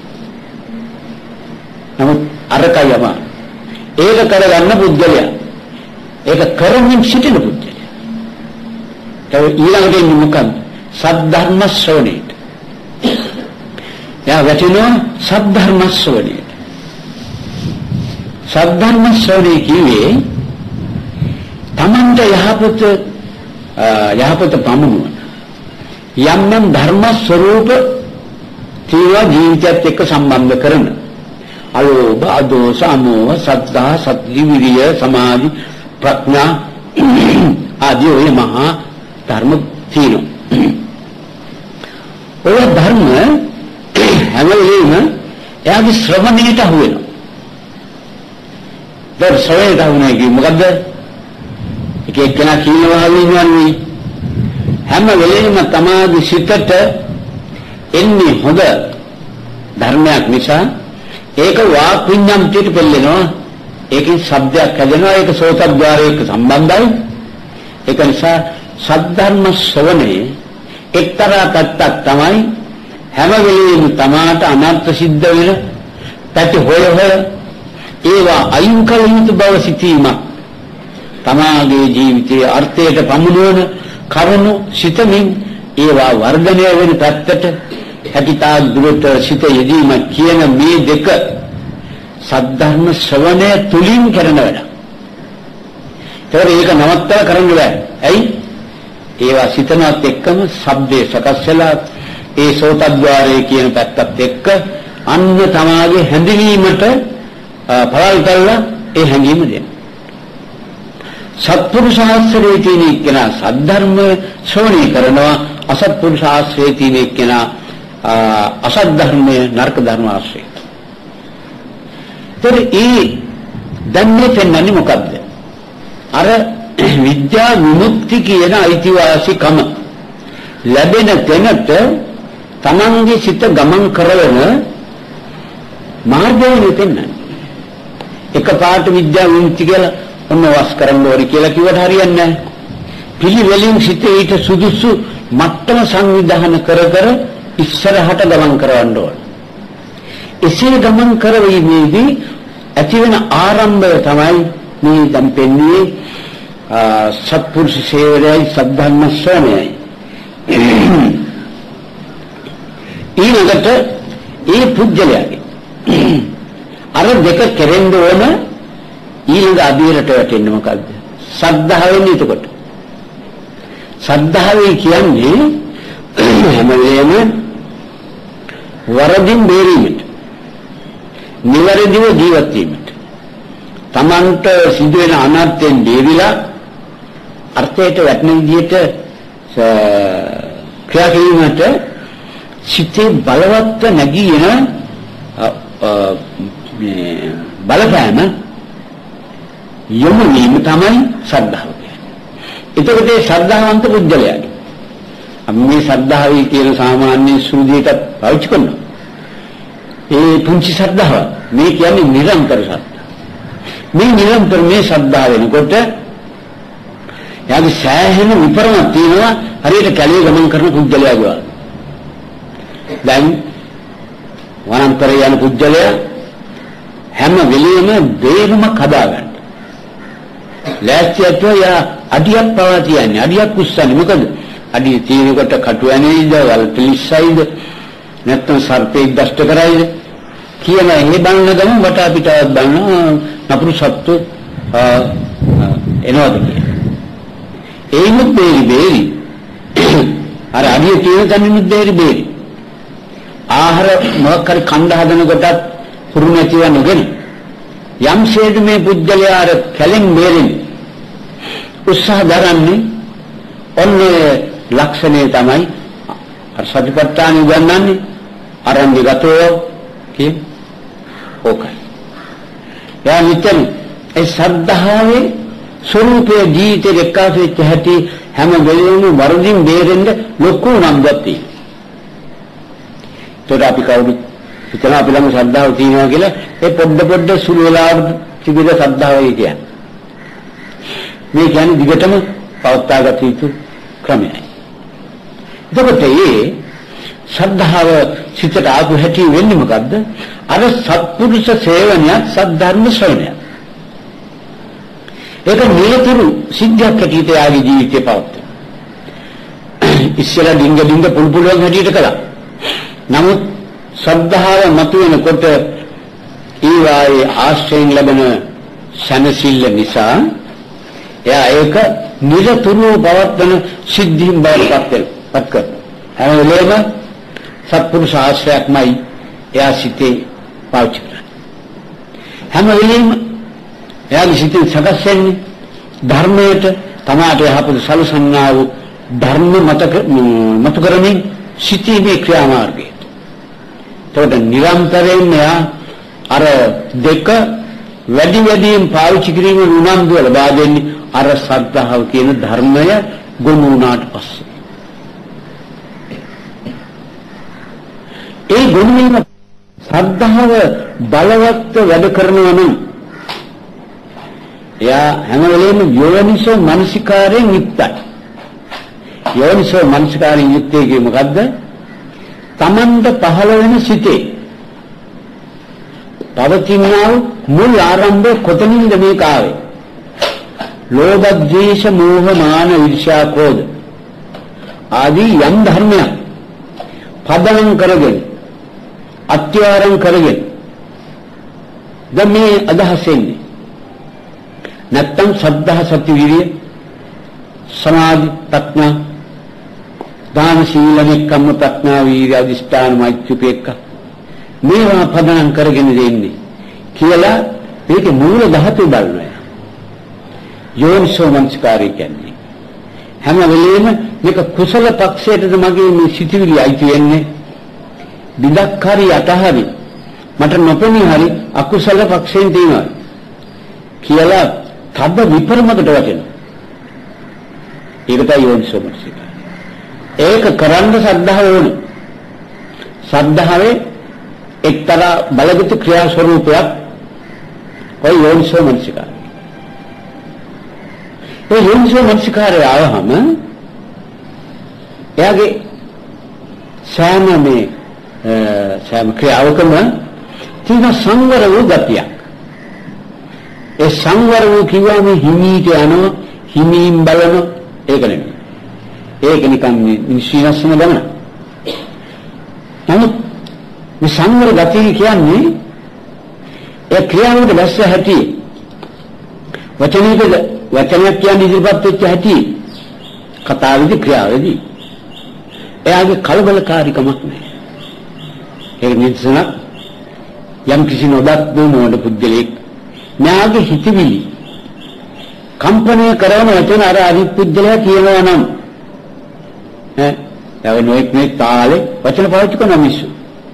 නමුත් අරකයි අමාරු. ඒක කරගන්න පුද්ගලයා. ඒක කරමින් සිටින පුද්ගලයා. ඒ ඊළඟට ඉන්නේ මොකක්ද? සද්ධර්ම ශ්‍රවණයට. යා වැටෙනවා සද්ධර්ම ශ්‍රවණයට. සද්ධර්ම ශ්‍රවණය කිව්වේ තමන්ට යහපත පමුණුවන යම් යම් ධර්ම ස්වરૂප තීවා ජීවිතයත් එක්ක සම්බන්ධ කරන අලෝභ අදෝස අමෝහ සද්ධා සති විරිය සමාධි ප්‍රඥා ආදී ඔය මහා ධර්ම තියෙනවා. ඔය ධර්ම එයාගේ ශ්‍රවණයට අහු වෙනවා. දැන් ශ්‍රවණයට අහු නැහැ කිව්ව මොකද්ද? එක එක්කෙනා කියනවා වගේ හැම වෙලෙම තමාගේ සිතට එන්නේ හොඳ ධර්මයක් නිසා ඒක වාක් විඤ්ඤාණයට පෙළෙනවා. ඒකේ ශබ්දයක් හැදෙනවා. ඒක සෝතද්්වාරයක සම්බන්ධයි. ඒක නිසා සද්ධර්ම ශ්‍රවණයේ එක්තරා පැත්තක් තමයි හැම වෙලෙම තමාට අනර්ථ සිද්ධ වෙන පැති හොය ඒවා අයින් කළ යුතු බව සිතීමක්. තමාගේ ජීවිතයේ අර්ථයට පමුණුවන කරුණු සිතමින් ඒවා වර්ධනය වෙන පැත්තට හැකිතා දුරට සිත යෙදීම කියන මේ දෙක සද්ධර්ම ශ්‍රවණය තුලින් කරන වැඩ. ඒක නවත්තලා කරන්න බෑ. ඇයි? ඒවා සිතනවත් එක්කම ශබ්දේ සකස් වෙලා ඒ සෝතද්්වාරයේ කියන පැත්තත් එක්ක අන්න තමාගේ හැඳිනීමට පළල් කරලා ඒ හැඟීම දෙන්න. සත්පුරුෂ ආශ්‍රයේ තියෙන කෙනා සද්ධර්ම ශ්‍රවණය කරනවා. අසත්පුරුෂ ආශ්‍රයේ තියෙන කෙනා අසත් ධර්මයේ නරක ධර්ම ආශ්‍රය. දැන් මේ පෙන්වන්නේ මොකද්ද? අර විද්‍යා විමුක්ති කියන අයිතිවාසිකම ලැබෙන තැනට තමන්ගේ සිත ගමන් කරවන මාර්ගය පෙන්වන්නේ. එකපාරට විද්‍යා විමුක්ති කියලා ඔන්න වස් කරන්න ඕනි කියලා කිව්වට හරියන්නේ නැහැ. පිළිවෙලින් සිතේ ඊට සුදුසු මට්ටම සංවිධානය කර ඉස්සරහට ගමන් කරවන්න ඕන. එසේ ගමන් කරවීමේදී ඇතිවන ආරම්භය තමයි මේ දැන් පෙන්වන්නේ සත්පුරුෂ සේවනයයි සද්ධර්ම ශ්‍රවණයයි. ඊළඟට ඒ පුජ්‍යලයාගේ අර දෙක කෙරෙන්න ඕන ඊළඟ අධීරට වැටෙන්නේ මොකද්ද? සද්ධාවෙන්. එතකොට සද්ධාවේ කියන්නේ හැම වෙලේම වරදින් බේරීමට, නිවැරදිව ජීවත් වීමට, තමන්ට සිදුවෙන අනර්ථයෙන් බේරිලා අර්ථයට වැටෙන විදිහට ක්‍රියා කිරීමට සිතේ බලවත් නැගීන බලපෑම යොමු වීම තමයි ශ්‍රද්ධාව කියන්නේ. එතකොට ඒ ශ්‍රද්ධාවන්ත පුද්ගලයාගේ මේ ශ්‍රද්ධාවයි කියන සාමාන්‍ය සූදියට පාවිච්චි කරනවා. ඒ පුංචි ශ්‍රද්ධාව මේ කියන්නේ නිරන්තර ශ්‍රද්ධාව. මේ නිරන්තර මේ ශ්‍රද්ධාව වෙනකොට යාගේ සෑහෙන විපරමක් තියෙනවා හරියට කැලේ ගමන් කරන පුද්ගලයාගේ. දැන් වනාන්තරය යන පුද්ගලයා හැම වෙලෙම බේරුමක් හදාගන්න. ලෑස්තියට යා අඩියක් පවා තියන්නේ. අඩියක් උස්සන්නේ මොකද? අඩිය තියෙනකොට කටු ඇනේද, වල පිලිස්සයිද, නැත්නම් සර්පෙක් දෂ්ට කරයිද කියන මේ බලන ගමන් වටා පිටාවක් බලන නපුරු සත්තු එනවාද කියලා. ඒමුත් බේරි අර අඩිය තියෙන තැනිනුත් බේරි ආහාර මොකක් හරි කණ්ඩ හදන කොටත් හුරු නැතිව නොගෙන යම් ශේද මේ පුජ්‍යලයා අර කැලෙන් බේරෙන්නේ උත්සාහ දරන්නේ ඔන්නේ ලක්ෂණය තමයි අර සතිපට්ඨාන උගන්වන්නේ අරන්දිගතෝ කිය ඕකයි. යා නිතර ඒ ශ්‍රද්ධාවේ ස්වરૂපයේ ජීවිතේ එක්කාසු වෙච්ච හැටි හැම වෙලෙම වරදින් බේරෙන්න ලොකු නම්බුවක් තියෙනවා. ඒකට අපි කවුරුත් හිතලා අපි ළඟ ශ්‍රද්ධාව තියෙනවා කියලා ඒ පොඩ සුළු වෙලාවට තිබෙන ශ්‍රද්ධාවයි කියන්නේ. මේ කියන්නේ දිගටම පවත්වාගත යුතු ක්‍රමයයි. එතකොට මේ ශ්‍රද්ධාව සිතට ආපු හැටි වෙන්නේ මොකද්ද? අර සත්පුරුෂ සේවනය සද්ධර්ම ශ්‍රවණය. ඒක නිරතුරු සිද්ධියක් හැටියට යාගේ ජීවිතේ පවත්වන. ඉස්සෙල්ලා ඩිංග පුල්පුලුවක් හැටියට කළා. නමුත් ශ්‍රද්ධාව මතුවෙනකොට ඒ වායේ ආශ්‍රයෙන් ලැබෙන සනසිල්ල නිසා එයා ඒක නිරතුරුව පවත්වන සිද්ධීන් බවට පත් කරනවා. හැම වෙලේම සත්පුරුෂ ආශ්‍රයක්මයි එයා සිතේ පාවිච්චි කරන්නේ. හැම වෙලේම එයාගේ සිතේ සකස් වෙන්නේ ධර්මයට තමාට යහපත සලසන්නා වූ ධර්ම මත කරමින් සිටීමේ ක්‍රියාමාර්ගය. ඒකට නිරන්තරයෙන් මෙයා අර දෙක වැඩි වැඩියෙන් පාවිච්චි කිරීමෙන් උනන්දුව ලබා දෙන්නේ අර ශ්‍රද්ධාව කියන ධර්මය ගොනු වුණාට පස්සේ. ඒ ගොනු වීම ශ්‍රද්ධාව බලවත් වැඩ කරනවා නම් එයා හැම වෙලේම යෝනිසෝ මනසිකාරයෙන් යුක්තයි. යෝනිසෝ මනසිකාරයෙන් යුක්තයි කියේ මොකද්ද? තමන්ට පහළ වෙන සිතේ පවතිනා මුල් ආරම්භය කොතනින්ද මේක ආවේ? ලෝභ, ද්වේෂ, මෝහ, මාන, ඊර්ෂ්‍යා, ක්‍රෝධ ආදී යම් ධර්මයන් පදනම් කරගෙන අත්‍යාරම් කරගෙන දැන් මේ අදහස් එන්නේ. නැත්තම් ශ්‍රද්ධා, සති, විරිය, සමාධි, ප්‍රඥා, දාන, සීල, නෙක්ඛම්ම, ප්‍රඥා, වීර්ය, අධිෂ්ඨාන, මෛත්‍රී, උපේක්ඛා මේවා පදනම් කරගෙන දෙන්නේ කියලා මේකේ මූල ධාතු බලනවා. යෝනිසෝ මනසිකාරය කියන්නේ හැම වෙලෙම මේක කුසල පක්ෂයටද මගේ මේ සිටිවිලි අයිති වෙන්නේ, බිදක් හරි යට හරි මට නොපෙනී හරි අකුසල පක්ෂයෙන් තියෙනවා කියලා තද විපරමකට වැටෙනවා. ඒක තමයි යෝනිසෝ මනසිකාරය. ඒක කරන්න ශ්‍රද්ධාව ඕනේ. ශ්‍රද්ධාවේ එක්තරා බලගත ක්‍රියා ස්වරූපයක් ඔය යෝනිසෝ මනසිකාරය. ඒ යෝනිසෝ මනසිකාරය ආවහම එයාගේ සෑම ක්‍රියාවකම තියෙන සංවර වූ ගතියක්. ඒ සංවර වූ කිව්වම හිමීට යනවා, හිමීන් බලන ඒක නෙමෙයි. ඒක නිකන් නිශ්චිනස්සන ගමන. නමුත් මේ සංවර ගතිය කියන්නේ ඒ ක්‍රියාවකට දැස්ස හැටි වචනයක් කියන්නේ ඉදිරිපත් වෙච්ච හැටි කතාවේදී ක්‍රියාවේදී එයාගේ කලබලකාරීකමක් නැහැ. ඒක නිසනක් යම් කිසි නොදත් දුනෝඩ පුද්ගලෙක් න්යාගේ හිතවිලි කම්පණය කරන වචන අර අනිත් පුද්ගලයා කියනවා නම් ඈ නොඑක් මේ තාලේ වචන පාවිච්චි කරන මිනිස්සු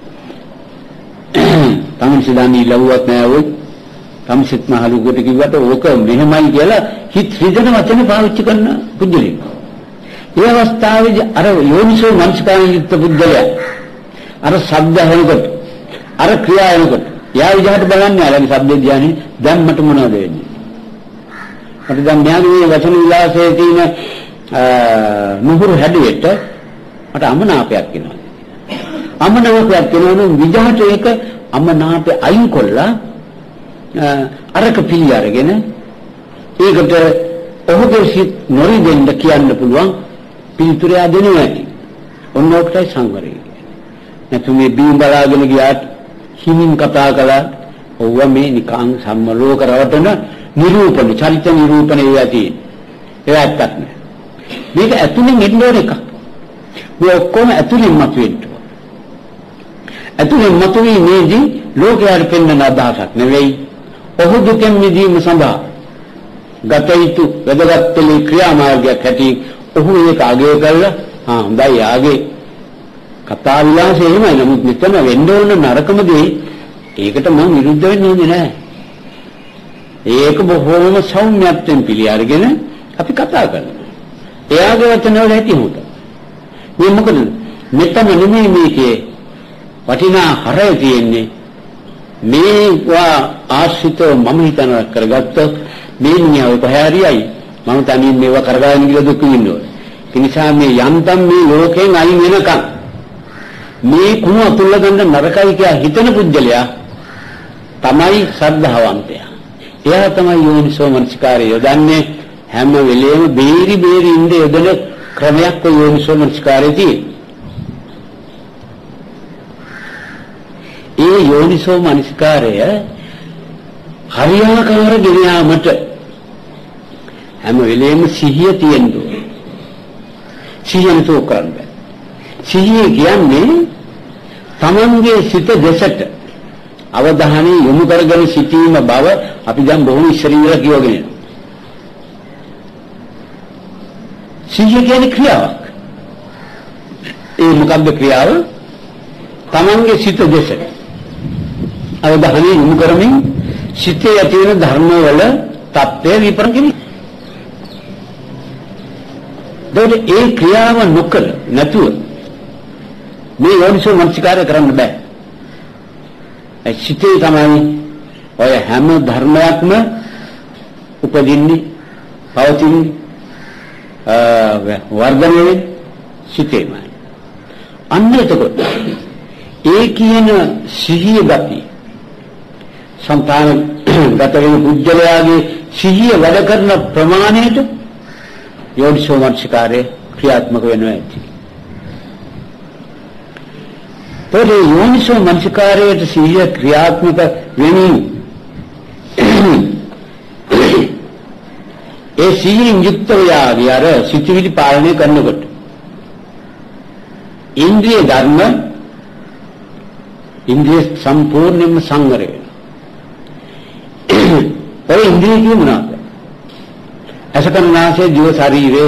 තමන් සිතාන්නේ ලව්වත් නෑ ඔය තමසිට මහලුකට කිව්වට ඕක මෙහෙමයි කියලා හිත රිදෙන වචන පාවිච්චි කරන පුද්ගලෙක්. ඒ අවස්ථාවේදී අර යෝනිසෝ මනසිකාරයෙන් යුක්ත පුද්ගලයා අර ශබ්ද හරකට අර ක්‍රියා වෙනකොට යා විදිහට බලන්නේ අරගේ ශබ්ද ධානයේ දැන් මට මොනවද වෙන්නේ? මට දැන් ඥානීය වචන විලාසයේ තියෙන නුහුරු හැඩයට මට අමනාපයක් එනවා. අමනාපයක් එනවනම් විජහට ඒක අමනාපේ අයින් කොල්ලා අරක පිළි අරගෙන ඒකට ඔහුගේ සිත් නොරිදෙන්න කියන්න පුළුවන් පිළිතුරය දෙනවා ඇති. ඔන්න ඔකටයි සංවරය කියන්නේ. නැතු මේ බිම් බලාගෙන ගියාට හිමින් කතා කළා ඔව්ව මේ නිකං සම්මලෝක රවටන නිරූපණ චරිත නිරූපණ ඒවා තියෙන්නේ. ඒක ඇත්තක් නෑ. මේක ඇතුලෙන් එන්න ඕන එකක්. මේ ඔක්කොම ඇතුලෙන් මතුවෙන්න ඕන. ඇතුලෙන් මතුවීමේදී ලෝකයට පෙන්වන අදහසක් නෙවෙයි. ඔහු දුකෙන් මිදීම සඳහා ගත යුතු වැදගත් ක්‍රියාමාර්ගයක් ඇති ඔහු ඒක අගය කරලා හොඳයි ආගේ කතා විලාසය එහෙමයි. නමුත් මෙතන වෙන්න ඕන නරකම දේ ඒකට මම විරුද්ධ වෙන්න ඕනේ නෑ. ඒක බොහෝම සෞම්‍යත්වයෙන් පිළි අරගෙන අපි කතා කරනවා. එයාගේ වචන වල ඇති හොත. මේ මොකද මෙතන නෙමෙයි මේකේ වටිනා හරය තියෙන්නේ. මේවා ආශ්‍රිතව මම හිතන කරගත්තොත් මේ නියව පහරියයි මම තනියෙන් මේවා කරගන්න කියලා දුක් විඳිනවා. ඒ නිසා මේ යන්තම් මේ ලෝකයෙන් අයින් වෙනකන් මේ කුණ අතුල්ල ගන්න නරකයි කියලා හිතන පුද්ගලයා තමයි ශ්‍රද්ධාවන්තයා. එයා තමයි යෝනිසෝ මනසිකාරය යොදන්නේ. හැම වෙලේම බේරි ඉඳ යොදන ක්‍රමයක් යෝනිසෝ මනසිකාරයේ තියෙනවා. ඒ යෝනිසෝ මනසිකාරය හරියාකාර ගෙන යාමට හැම වෙලේම සිහිය තියෙන්න ඕනේ. සිහියෙන් තෝ කරන්න. සිහිය කියන්නේ තමන්ගේ සිත දෙසට අවධානය යොමු කරගෙන සිටීම බව අපි දැන් බොහොම ඉස්සරින් ඉඳලා කියවගෙන යනවා. සිහිය කියන්නේ ක්‍රියාවක්. ඒ මොකක්ද ක්‍රියාව? තමන්ගේ සිත දෙස අවධානය යොමු කරමින් සිතේ ඇති වෙන ධර්ම වල தත්ත්වය විපරම් කිරීම. ඒ ක්‍රියාව නොකර නැතුව මේ යෝනිසෝ මනසිකාරය කරන්න බෑ. ඒ සිතේ තමයි ඔය හැම ධර්මයක්ම උපදින්නේ, පවතින්නේ, වර්ධනය වෙන්නේ සිතේමයි. අන්න එතකොට ඒ කියන සිහිය ගති సంతాන ගත වෙන පුජ්‍යලයාගේ සිහිය වැඩ කරන ප්‍රමාණයට යෝනිසෝ මනසිකාරය ක්‍රියාත්මක වෙනවා ඇති. තොරේ යෝනිසෝ මනසිකාරයට සිහිය ක්‍රියාත්මක වෙමින් ඒ සිහියෙන් යුක්ත වූ අර සිතිවිලි පාලනය කරනකොට ඉන්ද්‍රිය ධර්ම ඉන්ද්‍රිය සම්පූර්ණයෙන්ම සංවර වෙනවා. ඒ ඉන්ද්‍රිය කියමුණාද? අසකනාසේ දිව ශරීරය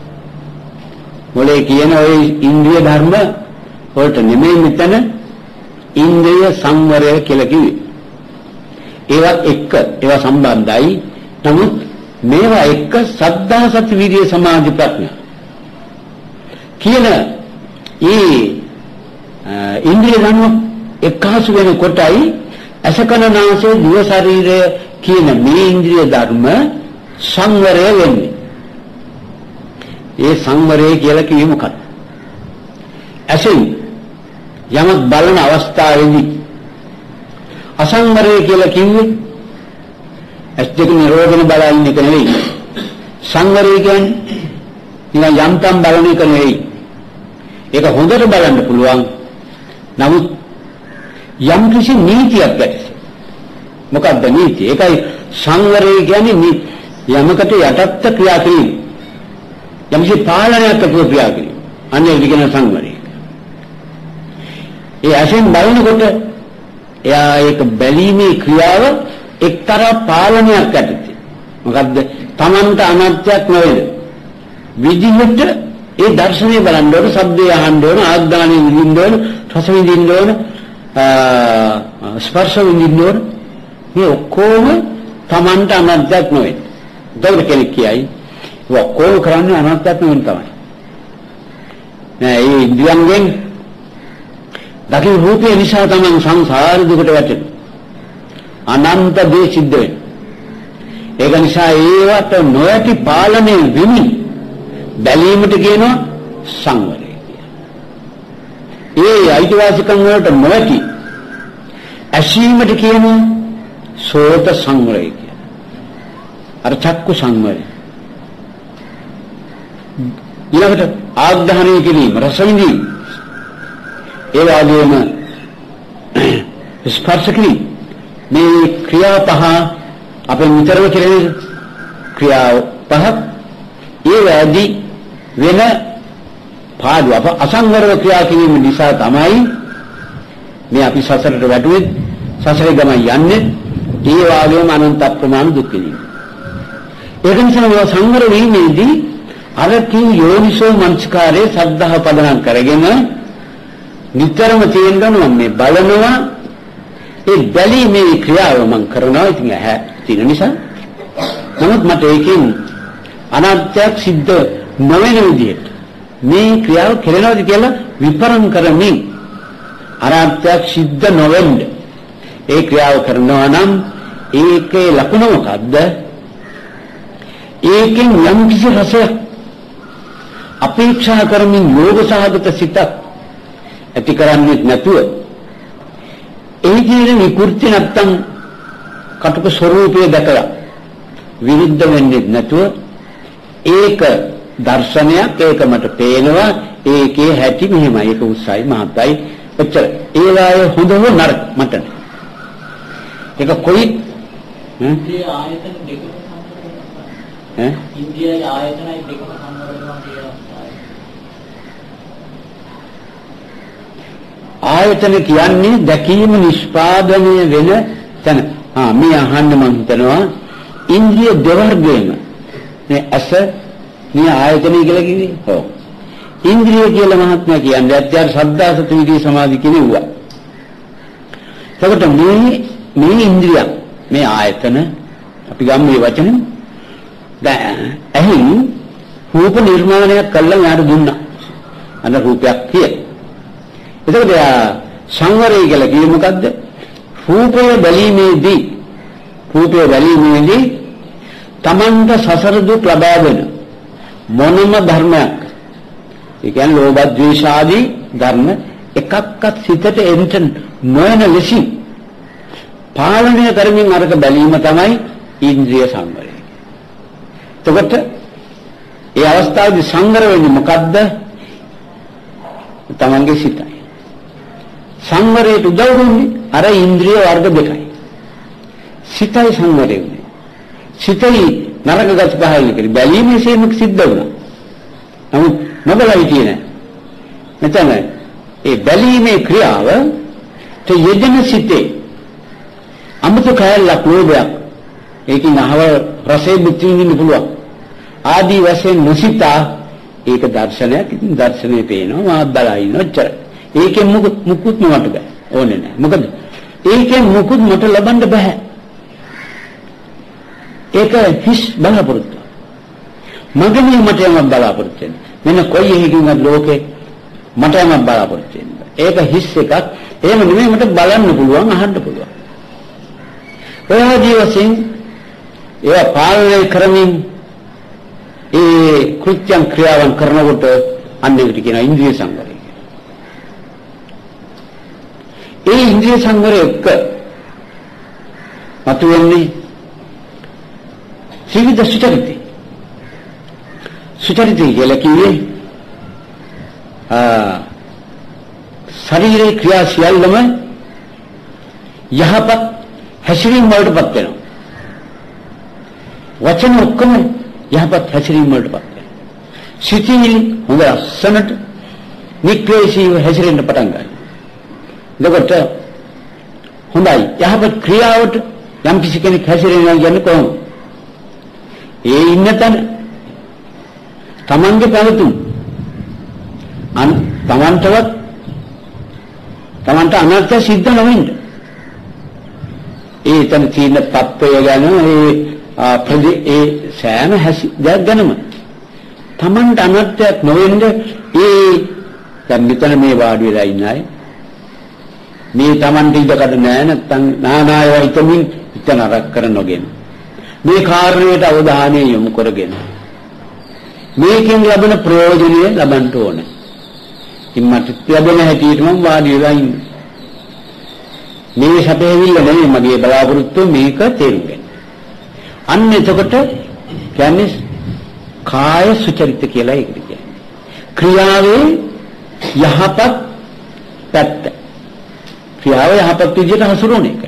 මොලේ කියන ওই ඉන්ද්‍රිය ධර්ම වලට නෙමෙයි මෙතන ඉන්ද්‍රිය සංවරය කියලා කිව්වේ. ඒවා සම්බන්ධයි. නමුත් මේවා එක්ක සද්ධා සති විරිය සමාධි ප්‍රඥා කියන ඉන්ද්‍රිය ධර්ම එක්කාසු වෙන කොටයි අසකනාසේ දිව ශරීරය කියන මේ ඉන්ද්‍රිය ධර්ම සංවරය වෙන්නේ. ඒ සංවරය කියලා කිව්වෙ මොකක්ද? ඇසෙන් යමක් බලන අවස්ථාවේදී අසංවරය කියලා කිව්වේ ඇස් දෙක නිරෝධන බලන එක නෙවෙයි. සංවරය කියන්නේ යම්තම් බලන එක නෙවෙයි. ඒක හොඳට බලන්න පුළුවන්. නමුත් යම් කිසි නීතියක් ඇති. මොකක්ද නීතිය? ඒකයි සංවරය කියන්නේ යමකට යටත්ත ක්‍රියා කිරීම. යම්කිසි පාලනයක් අපෝ ක්‍රියා කිරීම. අනේ විගණ සංවරය. ඒ ඇසෙන් බලනකොට එයා ඒක බැලීමේ ක්‍රියාව එක්තරා පාලනයක් ඇතිති. මොකද්ද? Tamanta අනත්‍යයක් නෙවෙයි. විදිහට ඒ දර්ශනය බලන්න ඕන, ශබ්දය අහන්න ඕන, ආග්දානෙ විඳින්න ඕන, රස විඳින්න ඕන, ස්පර්ශ විඳින්න ඕන. මේ ඔක්කොම Tamanta අනත්‍යයක් නෙවෙයි. දවර කෙනෙක් කියයි ඔක්කොම කරන්නේ අනත්‍යයක් නෙවෙයි තමයි. නෑ ඒ ඉන්ද්‍රියන්ගෙන් දකින රූපේ නිසා තමයි සංසාර දුකට වැටෙන්නේ. අනන්ත දේ සිද්ධ වෙනවා. ඒක නිසා ඒවට නොයටි පාලනය වෙමි බැලීමට කියනවා සංවරය කියලා. ඒ අයිතිවාසිකම් වලට නොයටි ඇසීමට කියනවා සෝත සංවරය කියලා. අර චක්කු සංවරය. ඊළඟට ආග්‍රහණය කිරීම, රස විඳීම, ඒ වගේම ස්පර්ශ කිරීම. මේ ක්‍රියා පහ අපේ නිතරම කෙරෙන ක්‍රියා පහ ඒ වැඩි වෙන පාඩු අප අසංවරව ක්‍රියා කිරීම නිසා තමයි මේ අපි සසරට වැටුවේ. සසරේ ගමන් යන්නේ ඒ වගේම අනන්ත ප්‍රමාණ දුක් විඳිනවා. ඒක නිසා මේ සංවර වීමේදී අර කී යෝනිසෝ මනස්කාරයේ සද්ධා පදනම් කරගෙන නිතරම තියෙනවා මේ බලනවා. ඒ බැලීමේ ක්‍රියාව මම කරනවා. ඉතින් ඇහැ තියෙන නිසා. නමුත් මට ඒකෙන් අනත්‍යයක් සිද්ධ නොවන විදිහට මේ ක්‍රියාව කෙරෙනවාද කියලා විපරම් කරමින් අනත්‍යයක් සිද්ධ නොවෙන්න ඒ ක්‍රියාව කරනවා නම් ඒකේ ලක්ෂණ මොකද්ද? ඒකෙන් යම් කිසි රසයක් අපේක්ෂා කරමින් යෝග සහගත සිතක් ඇති කරන්නේ නැතුව ඒ කියන විකෘති නැත්තම් කටක ස්වરૂපය දැකලා විරුද්ධ වෙන්නේ නැතුව ඒක දර්ශනයක්, ඒක මට පේනවා, ඒකේ හැටි මෙහෙමයි, ඒක උස්සයි මහතයි ඔච්චර. ඒ වායේ හොඳ හෝ නරක මට නෑ. ඒක කොයි ඉන්ද්‍රිය ආයතන දෙකම සම්බන්ධයි. ඉන්ද්‍රිය ආයතනයි දෙකම සම්බන්ධනවා කියලා. ආයතන කියන්නේ දැකීම නිෂ්පාදනය වෙන තැන. මේ අහන්න මම හිතනවා ඉන්ද්‍රිය දෙවර්ගයම මේ ඇස මේ ආයතනය කියලා කිව්වේ. ඔව්. ඉන්ද්‍රිය කියලා මහත්මයා කියන්නේ අත්‍යාර සද්දා සති විදී සමාධි කියනවා. එතකොට මේ ඉන්ද්‍රිය මේ ආයතන අපි ගමු මේ වචන දැන් ඇහින් රූප නිර්මාණයක් කළා යාට දුන්නා. අන්න රූපයක් කිය. එතකොට සංවරය කියලා කියේ මොකද්ද? රූපය බැලීමේදී තමන්ට සසර දුක් ලබා දෙන මොනම ධර්මයක් ඒ කියන්නේ ලෝභ ද්වේෂ ආදී ධර්ම එකක්වත් සිතට එන්න නොයන ලෙසින් පාලනය කරමින් අරක බැලීම තමයි ඉන්ද්‍රිය සංවරය. එතකොට ඒ අවස්ථාවේදී සංවර වෙන්නේ මොකද්ද? තමන්ගේ සිතයි. සංවරයට උදව් වෙන්නේ අර ඉන්ද්‍රිය වර්ග දෙකයි. සිතයි සංවරය වෙන්නේ. සිතයි නරක ගති පහළ කරි බැලීමේ සේමක සිද්ධ වුණා. නමුත් නොබලයි කියන්නේ. මෙතන ඒ බැලීමේ ක්‍රියාව යෙදෙන සිතේ අමුතු කයල්ලක් ලෝභයක් ඒකින් අහව රසෙ මුක්ති විඳින්න පුළුවන්. ආදී වශයෙන් නොසිතා ඒක දර්ශනයක්. ඉතින් දර්ශනේ පේනවා මාත් බලයි නොච්චර. ඒකෙන් මුකුත් නොවට බෑ. ඕනේ නැහැ. මොකද ඒකෙන් මුකුත් මට ලබන්න බෑ. ඒක හිස් බලාපොරොත්තු. මගේ මට යමක් බලාපොරොත්තු වෙන. මෙන්න කොයි එකකින්වත් ලෝකේ මට යමක් බලාපොරොත්තු වෙන්න. ඒක හිස් එකක්. එහෙම නෙමෙයි මට බලන්න පුළුවන් අහන්න පුළුවන්. ඔය ආදී වශයෙන් ඒවා පාලනය කරමින් ඒ කෘත්‍යං ක්‍රියාවන් කරනකොට අන්නේකට කියන ඉන්ද්‍රිය සංවරය. ඒ ඉන්ද්‍රිය සංවරය එක්ක මතුවෙන්නේ ත්‍රිවිධ සුචරිතය. සුචරිතය කියලා කියන්නේ ශරීරේ ක්‍රියා සියල්ලම යහපත් හැසිරීම වලටපත් වෙනවා. වචන ඔක්කොම යහපත් හැසිරීම වලටපත් වෙනවා. සිතිවිලි හොඳ අස්සනට නික්ලේශීව හැසිරෙන්න පටන් ගන්නවා. එතකොට හොඳයි යහපත් ක්‍රියාවට යම් කිසි කෙනෙක් හැසිරෙනවා කියන්නේ කොහොමද? ඒ ඉන්න තැන තමන්ගේ පැවතුම් තමන්ට අනර්ථ සිද්ධ නොවෙන්න. ඒ තන තියෙන තත්ත්වය ගැන ඒ සෑම දෙයක් ගැනම තමන්ට අනර්ථයක් නොවෙන්න දැන් මෙතන මේ වාඩි වෙලා ඉන්න අය මේ තමන්ට ඉඩකඩ නැහැ නැත්නම් නානාය හිතමින් හිතන අරක් කරනගෙන මේ කාර්යයට අවධානය යොමු කරගෙන මේකෙන් ලැබෙන ප්‍රයෝජනය ලබන්න ඕනේ. ඉතින් මට ලැබෙන හැටියට මම වාඩි වෙලා ඉන්නේ. මේ සැපෙවිල්ල නෙමෙයි මගේ බලාපොරොත්තු මේක තේරුම් ගන්න. අන්න එතකොට කියන්නේ කාය සුචරිත කියලා ඒකට කියන්නේ. ක්‍රියාවේ යහපත් පැත්ත. ක්‍රියාව යහපත් විදිහට හසුරුවන එක.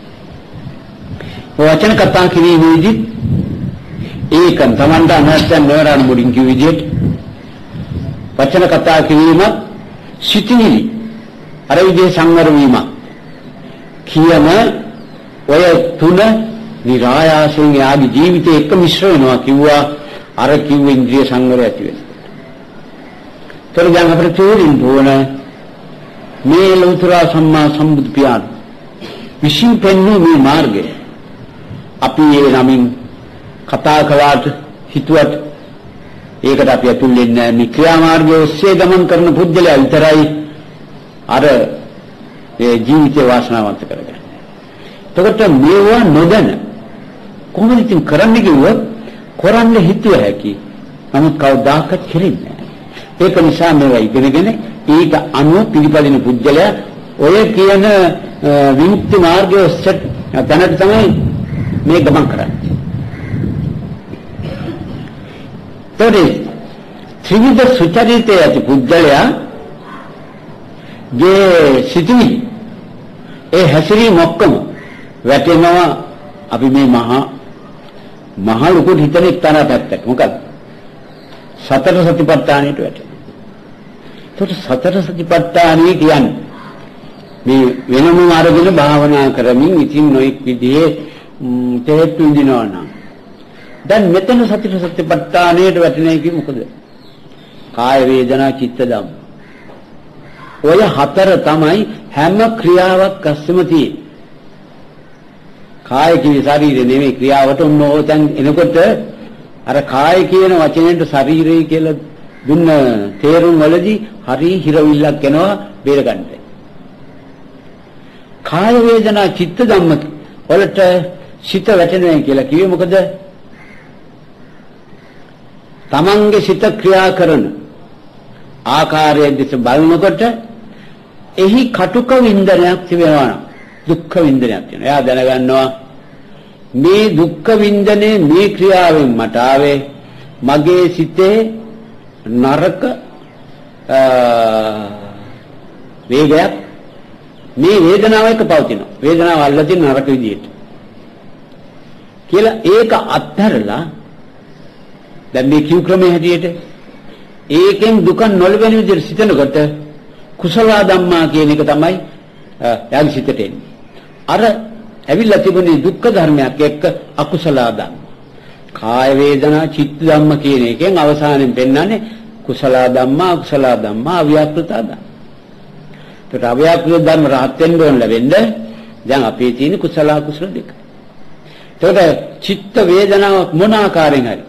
වචන කතා කිරීමේදී ඒක තමන්ට අනර්ථයක් නොවන මුලින් කිව් විදිහට වචන කතා කිරීම සිටිවිලි අර විදිහේ සංවර වීම කියන ඔය තුන නිරායාසයෙන් යාගේ ජීවිතේ එක්ක මිශ්‍ර වෙනවා කිව්වා අර කිව්ව ඉන්ද්‍රිය සංවරය ඇති වෙනවා. ඒතර දැන් අපිට තේරෙන්න ඕන මේ ලෞතර සම්මා සම්බුදු පියාණන් විශ්ින් පෙන්වූ මේ මාර්ගය අපි ඒ නමින් කතා කළාට හිතුවට ඒකට අපි ඇතුල් වෙන්නේ නැහැ. මේ ක්‍රියා මාර්ගයේ ඔස්සේ ගමන් කරන පුද්ගලයා විතරයි අර ඒ ජීවිතේ වාසනාවන්ත කරගන්නේ. එතකොට මේවා නොදැන කොහොමද ඉතින් කරන්න කිව්වොත් කරන්න හිතුව හැකි. නමුත් කවදාකවත් කෙරෙන්නේ නැහැ. ඒක නිසා මේවා ඉගෙනගෙන ඒක අනුව පිළිපදින පුද්ගලයා ඔය කියන විමුක්ති මාර්ගයේ ඔස්සේ දැනට තමයි මේ ගමන් කරන්නේ. ත්‍රිවිධ සුචරිතයේ ඇති පුද්ගලයා ගේ සිටිවි ඒ හැසිරීම ඔක්කොම වැටෙනවා අපි මේ මහා ලොකු හිතන එක්තරා පැත්තක්. මොකද සතර සතිපට්ඨානෙට වැටෙනවා. ඒකට සතර සතිපට්ඨානෙ කියන්නේ මේ වෙනම අරගෙන භාවනා කරමින් ඉතින් නොඑක් විදිහේ තේත් විඳිනවා නම් දැන් මෙතන සතර සතිපට්ඨානෙට වැටෙන්නේ කි මොකද? කාය වේදනා චිත්ත ධම්ම. ඔය හතර තමයි හැම ක්‍රියාවක් අස්සම තියෙන්නේ. කාය කිවි ශරීරය නෙමෙයි ක්‍රියාවට උන්නෝතෙන් එනකොට අර කාය කියන වචනයට ශරීරය කියලා දුන්න තේරුම් වලදී හරි හිරවිල්ලක් එනවා බේරගන්න. කාය වේදනා චිත්ත ධම්ම වලට සිත වැටෙනවා කියලා කිව්වේ මොකද? තමන්ගේ සිත ක්‍රියා කරන ආකාරය දිස බලනකොට එහි කටුක වින්දනයක් තිබෙනවා නම් දුක්ඛ වින්දනයක් තියෙනවා. එයා දැනගන්නවා මේ දුක්ඛ වින්දනේ මේ ක්‍රියාවෙන් මට ආවේ මගේ සිතේ නරක වේගයක් මේ වේදනාව එක පවතිනවා. වේදනාව අල්ලතින නරක විදියට කියලා ඒක අත්හැරලා දැන් මේ කිව් ක්‍රමයේ හැටියට ඒකෙන් දුක නොලබන විදිහට සිතනකොට කුසල ධම්මා කියන එක තමයි යාගේ සිතට එන්නේ. අර ඇවිල්ලා තිබුණේ දුක්ඛ ධර්මයක් එක්ක අකුසල ධම්ම. කාය වේදනා චිත්ත ධම්ම කියන එකෙන් අවසානයෙන් පෙන්වන්නේ කුසල ධම්මා අකුසල ධම්මා අව්‍යාකෘත ධම්ම. ඒකට අව්‍යාකෘත ධම්ම රහත් වෙන්න ඕන ලැබෙන්න දැන් අපේ තියෙන කුසල අකුසල දෙක. ඒකට චිත්ත වේදනාව මොන ආකාරයෙන් හරි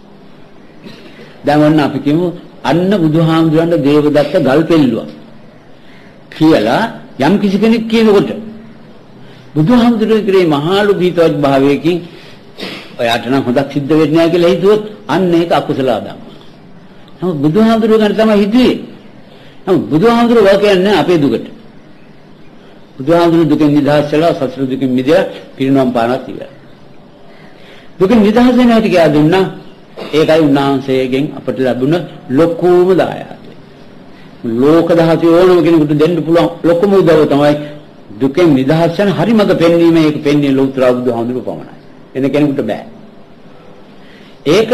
දැන් ඔන්න අපි කියමු අන්න බුදුහාමුදුරන්ගේ දේවදත්ත ගල් පෙල්ලුවා කියලා යම් කිසි කෙනෙක් කියනකොට බුදුහාමුදුරේ කිරේ මහලු බීතවත් භාවයකින් ඔයාට නම් හොදක් සිද්ධ වෙන්නේ නැහැ කියලා හිතුවොත් අන්න ඒක අකුසල ධම්ම. නමුත් බුදුහාමුදුරුවෝ ගැන තමයි හිතුවේ. නමුත් බුදුහාමුදුරුවෝ කියන්නේ අපේ දුකට. බුදුහාමුදුරුවෝ දුකෙන් නිදහස් වෙලා සසර දුකින් මිදලා පිරිනොම් පානක් ඉවරයි. දුකෙන් නිදහස් වෙන හැටි කියලා දුන්නා. ඒකයි උන්වහන්සේගෙන් අපට ලැබුණ ලොකුම දායාදය. ලෝක දහසි ඕනම කෙනෙකුට දෙන්න පුළුවන් ලොකුම උදව්ව තමයි දුකෙන් නිදහස් වෙන හරි මඟ පෙන්වීම. ඒක පෙන්වන්නේ ලෞතර බුදුහාමුදුරුවෝ පමණයි. එන කෙනෙකුට බෑ. ඒක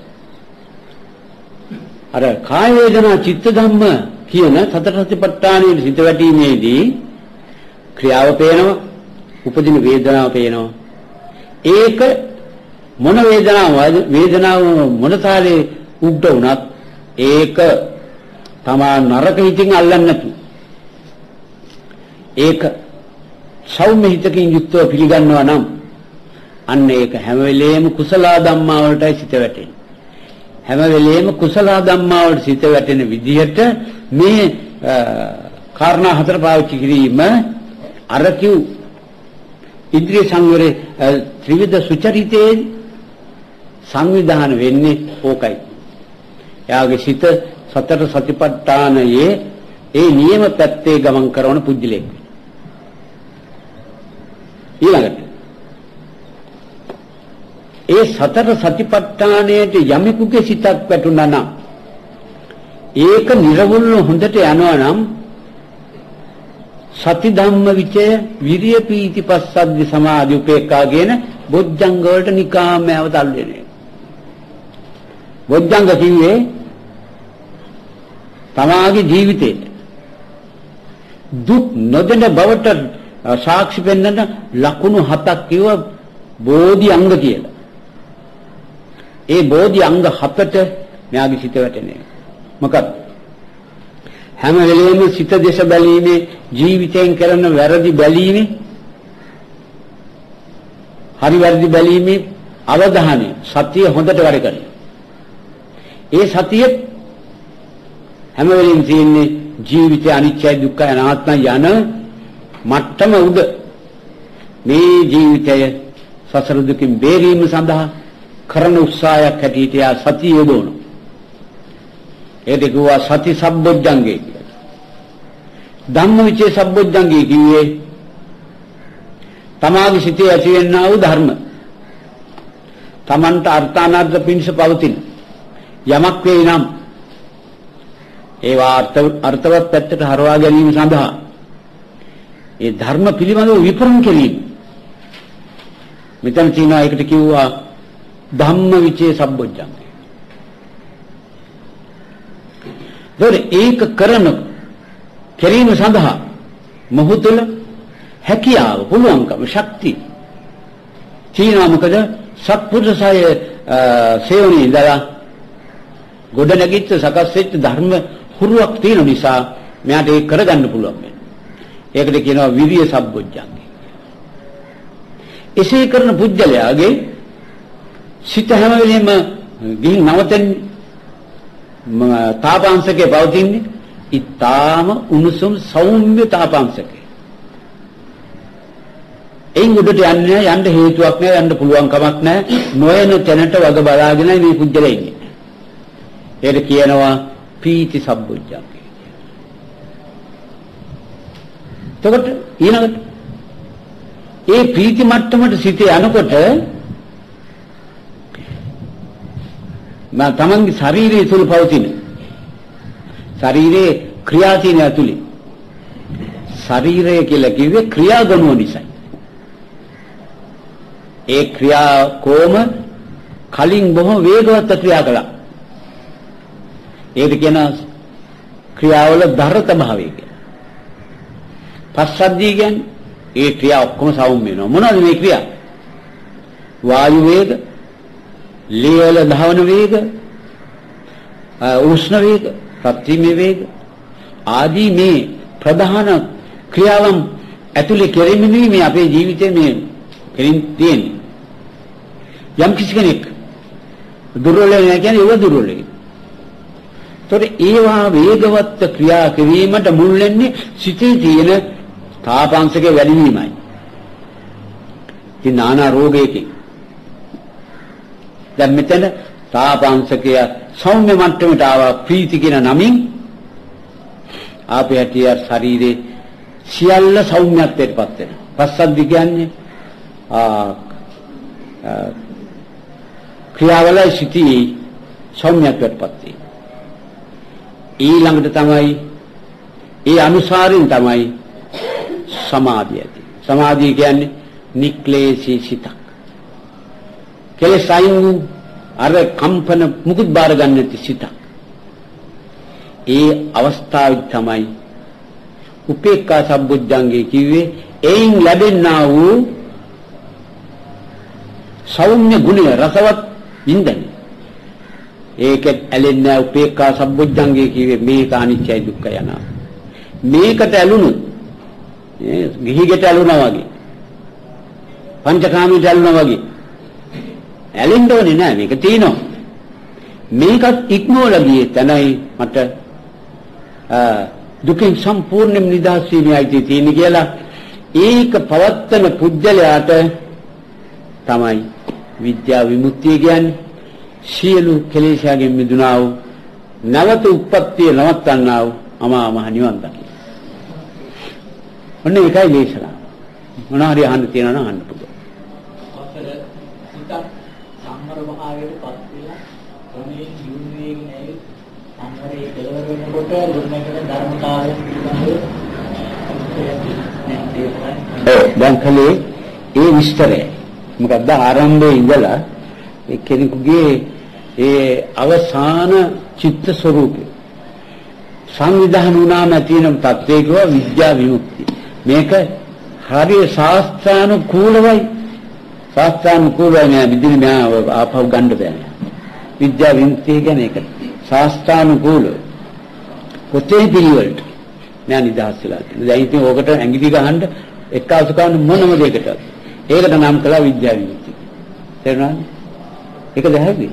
අර කාය වේදනා චිත්ත ධම්ම කියන සතර සතිපට්ඨානයේ සිත වැටීමේදී ක්‍රියාව පේනවා, උපදින වේදනාව පේනවා. ඒක මොන වේදනාව මොන තාලේ උඩ වුණත් ඒක තමා නරක හිතින් අල්ලන්නේ නැතු. ඒක සෞම්‍ය හිතකින් යුක්තව පිළිගන්නවා නම් අන්න ඒක හැම වෙලේම කුසල ධම්මා වලටයි සිත වැටෙන්නේ. හැම වෙලේම කුසල ධම්මා වලට සිත වැටෙන විදිහට මේ කාරණා හතර පාවිච්චි කිරීම අර කිව් ඉන්ද්‍රිය සංවරේ ත්‍රිවිධ සුචරිතේ සංවිධාන වෙන්නේ ඕකයි. යාගේ සිත සතර සතිපට්ඨානයේ ඒ නියම පැත්තේ ගමන් කරන පුජ්‍යලෙක්. ඊළඟට ඒ සතර සතිපට්ඨානයේ යමෙකුගේ සිතක් වැටුණා නම් ඒක නිර්වුල්ව හොඳට යනවා නම් සති ධම්ම විචය විරිය පීති පස්සද්ධි සමාධි උපේක්ඛා කියන බොජ්ජංග වලට නිකාමයව තල් වෙන්නේ. බොජ්ජංග කිව්වේ තමාගේ ජීවිතේ දුක් නොදෙන බවට සාක්ෂි පෙන්වන ලකුණු 7ක් කිව්ව බෝධි අංග කියලා. ඒ බෝධි අංග 7ට මෙයාගේ සිත වැටෙන්නේ. මොකක්ද? හැම වෙලෙම සිත දේශ බැලීමේ ජීවිතයෙන් කරන වැරදි බැලීමේ හරි වැරදි බැලීමේ අවධානය සතිය හොඳට වැඩ කරනවා. ඒ සතිය හැම වෙලෙම තියෙන්නේ ජීවිතය අනිත්‍යයි දුක්ඛයි අනාත්මයි යන මට්ටම උඩ මේ ජීවිතය සසර දුකින් බේරීම සඳහා කරන උත්සාහයක් හැටියට යා සතිය යොදවන. ඒක කිව්වා සති සම්බොජ්ජංගේ කියලා. ධම්මවිචේ සම්බොජ්ජංගේ කිව්වේ තමාගේ සිතේ ඇතිවෙනා වූ ධර්ම. තමන්ට අර්ථානර්ථ පිණිස පවතින යමක් වේ නම් ඒවා අර්ථවත් පැත්තට හරවා ගැනීම සඳහා ඒ ධර්ම පිළිබඳව විපරම් කිරීම. මෙතන තියෙනවා ඒකට කිව්වා ධම්මවිචේ සම්බොජ්ජංගේ. ඒක කරන කිරීම සඳහා මොහු තුළ හැකියාව පුළුවන්කම ශක්තිය තියෙනවා. මොකද සත්පුරුෂය සේවනයේ ඉඳලා ගොඩ නැගිච්ච සකස් වෙච්ච ධර්ම හුරුවක් තියෙන නිසා මෙයාට ඒක කරගන්න පුළුවන් වෙනවා. ඒකට කියනවා විරිය සම්බොජ්ජංගය. එසේ කරන පුජ්‍යලයාගේ සිත හැම වෙලෙම ගිහින් නවතන්නේ තාපාංශකේ පවතින්නේ ඊටාම උණුසුම් සෞම්‍ය තාපාංශකේ. එයින් උඩට යන්න හේතුවක් නැහැ, යන්න පුළුවන් කමක් නැහැ. නොයන තැනට වග බලාගෙන මේ පුජ්‍යලයා ඉන්නේ. ඒකට කියනවා පීති සම්බොජ්ජංගය. එතකොට ඊළඟට ඒ ප්‍රීති මට්ටමට සිත යනකොට තමන්ගේ ශරීරයේ තුල පවතින ශරීරයේ ක්‍රියාසීන ඇතුලේ ශරීරය කියලා කිව්වේ ක්‍රියාගණුව නිසායි. ඒ ක්‍රියා කොම කලින් බොහෝ වේගවත් ක්‍රියා කළා. ඒක කියන ක්‍රියාවල ධරත භාවය කියලා. පස්සද්ධිය කියන්නේ ඒ ක්‍රියා ඔක්කොම සෞම්‍ය වෙනවා. මොනවද මේ ක්‍රියා? වායු වේග, ලීවල ධාවන වේග, උෂ්ණ වේග, ප්‍රතිමේ වේග ආදී මේ ප්‍රධාන ක්‍රියාවන් ඇතුලේ කෙරෙන්නේ මේ අපේ ජීවිතේ මේ කෙරින් තියෙන්නේ. යම් කිසි කෙනෙක් දුර්වල වෙනවා කියන්නේ ඒව දුර්වල වෙනවා. ඒතකොට ඒවා වේගවත් ක්‍රියා කිරීමට මුල් වෙන්නේ සිතේ තියෙන තාපාංශකේ වැඩි වීමයි. ඉතින් নানা රෝගයකින් දැන් මෙතන තාපාංශකය සෞම්‍ය මට්ටමට ආවා ප්‍රීති කියන නමින් ආපේ හැටිය ශරීරේ සියල්ල සෞම්‍යත්වයටපත් වෙනවා. පස්සද්ධි කියන්නේ ක්‍රියාවල සිටී සෞම්‍යත්වයටපත් වෙනවා. ඊළඟට තමයි ඒ අනුසාරින් තමයි සමාධිය ඇති. සමාධිය කියන්නේ නික්ලේශී සිතක්. කෙලෙසයින් අර කම්පන මුකුත් බාර ගන්න නැති සිතක්. ඒ අවස්ථාවේ තමයි උපේක්ඛා සම්බුද්ධංගේ කිව්වේ එයින් ලැබෙනා වූ සෞම්‍ය ගුණය රසවත් වින්දනය. ඒකත් ඇලෙන්නේ උපේක්ඛා සම්බුද්ධංගේ කිව්වේ මේක අනිත්‍යයි දුක්ඛයි අනාත්මයි. මේකට ඇලුනොත් ගිහිගෙට ඇලුනා වගේ පංචකාමීට ඇලුනා වගේ ඇලෙන්න ඕනේ නෑ. මේක තියෙනවා. මේකත් ඉක්මවලා ගියේ තැනයි මට දුකින් සම්පූර්ණයෙන්ම නිදහස් වීමයි තියෙන්නේ කියලා ඒක පවත්තන පුජ්‍යලයාට තමයි විද්‍යා විමුක්තිය කියන්නේ. සියලු කෙලෙසයන්ගෙන් මිදුණා වූ නවත උප්පත්තිය නවත්තන්නා වූ අමා මහ නිවන් දකින්න. ඔන්න ඒකයි දේශනා. මොනවා හරි අහන්න තියෙනවා නම් අහන්න පුළුවන්. අපතර සිතක් සම්මර භාවයටපත් වෙලා ක්‍රමයෙන් දියුණු වෙගෙන ඇවි සම්මරයේ කෙලවර වෙනකොට දුන්නකන ධර්මතාවය පිළිබඳව දැන් කලේ ඒ විස්තරය මොකද්ද ආරම්භයේ ඉඳලා ඒ කෙනෙකුගේ ඒ අවසාන චිත්ත ස්වરૂපය සංවිධාන වුණාම තියෙන තත්ත්වයක විද්‍යා විමුක්තිය. මේක හරිය ශාස්ත්‍රානුකූලවයි. ශාස්ත්‍රානුකූලව නෑ විදිහේ නෑ ආපහු ගන්න බෑ. විද්‍යා විමුක්තිය කියන්නේ ඒක. ශාස්ත්‍රානුකූලව. පොතේ පිළිවෙලට නෑ නිදහස් වෙලා තියෙනවා. දැන් ඉතින් ඕකට ඇඟිලි ගහන්න එක්කාසු කරන මොනම දෙයකටද. ඒකට නම් කළා විද්‍යා විමුක්තිය. තේරුණාද? ඒක දැහැගි.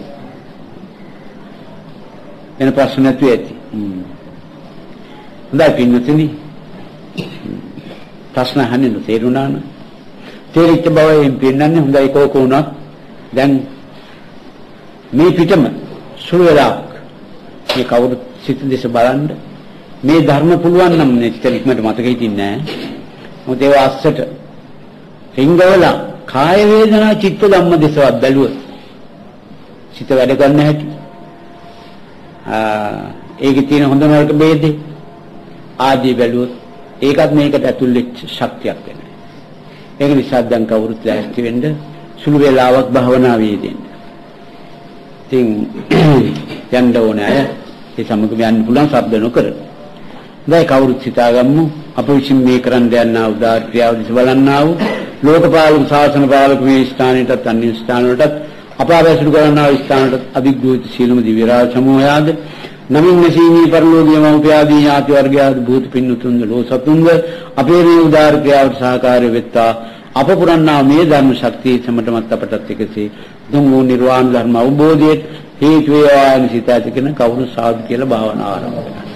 එන ප්‍රශ්න නැතුව ඇති. හොඳයි පින්නතුනි. ප්‍රශ්න අහන්න තේරුණා නේද? තේරිච්ච බවෙන් පින්නන්නේ හොඳයි කෝක වුණත් දැන් මේ පිටම සුළු වෙලාවක් මේ කවුරු සිත දෙස බලන්න මේ ධර්ම පුළුවන් නම් නිතරම මතක හිටින්නේ නැහැ. මොකද ඒව අස්සට රිංගවල කාය වේදනා චිත්ත ධම්ම දෙසවත් බැලුවොත් සිත වැඩ ගන්න හැටි ඒකේ තියෙන හොඳ නරක ભેදේ ආදී බැලුවොත් ඒකත් මේකට ඇතුල් වෙච්ච ශක්තියක් වෙනවා. ඒක නිසා දැන් කවුරුත් ලෑස්ති වෙන්න සුළු වේලාවක් භාවනා වේදෙන්න. ඉතින් යන්න ඕනේ අය ඒ සමගම යන්න පුළුවන් ශබ්ද නොකර. දැන් කවුරුත් හිතාගමු අප විසින් මේ කරන්න යනා උදාාර ක්‍රියාව දිස බලන්නා වූ ලෝකපාලක ශාසන පාලක මේ ස්ථානෙටත් අන්‍ය ස්ථාන වලටත් අපාවැසුරු කරන්නා ස්ථානට අභිග්‍රහිත සීලම දිව්‍ය රාජ සමූහයාද නමින් නැසීනී පරලෝකීය මෞපියාදී ඥාති වර්ගයාද භූත පින්නතුන්ද ලෝසතුන්ද අපේ මේ උදාාර ක්‍රියාවට සහකාරී වෙත්තා අප පුරන්නා මේ ධර්ම ශක්තිය සමටමත් අපටත් එකසේ දුම් වූ නිර්වාණ ධර්ම අවබෝධයට හේතු වේවා යන සිත ඇති කරන කවුරු සාදු කියලා භාවනා ආරම්භ කරනවා.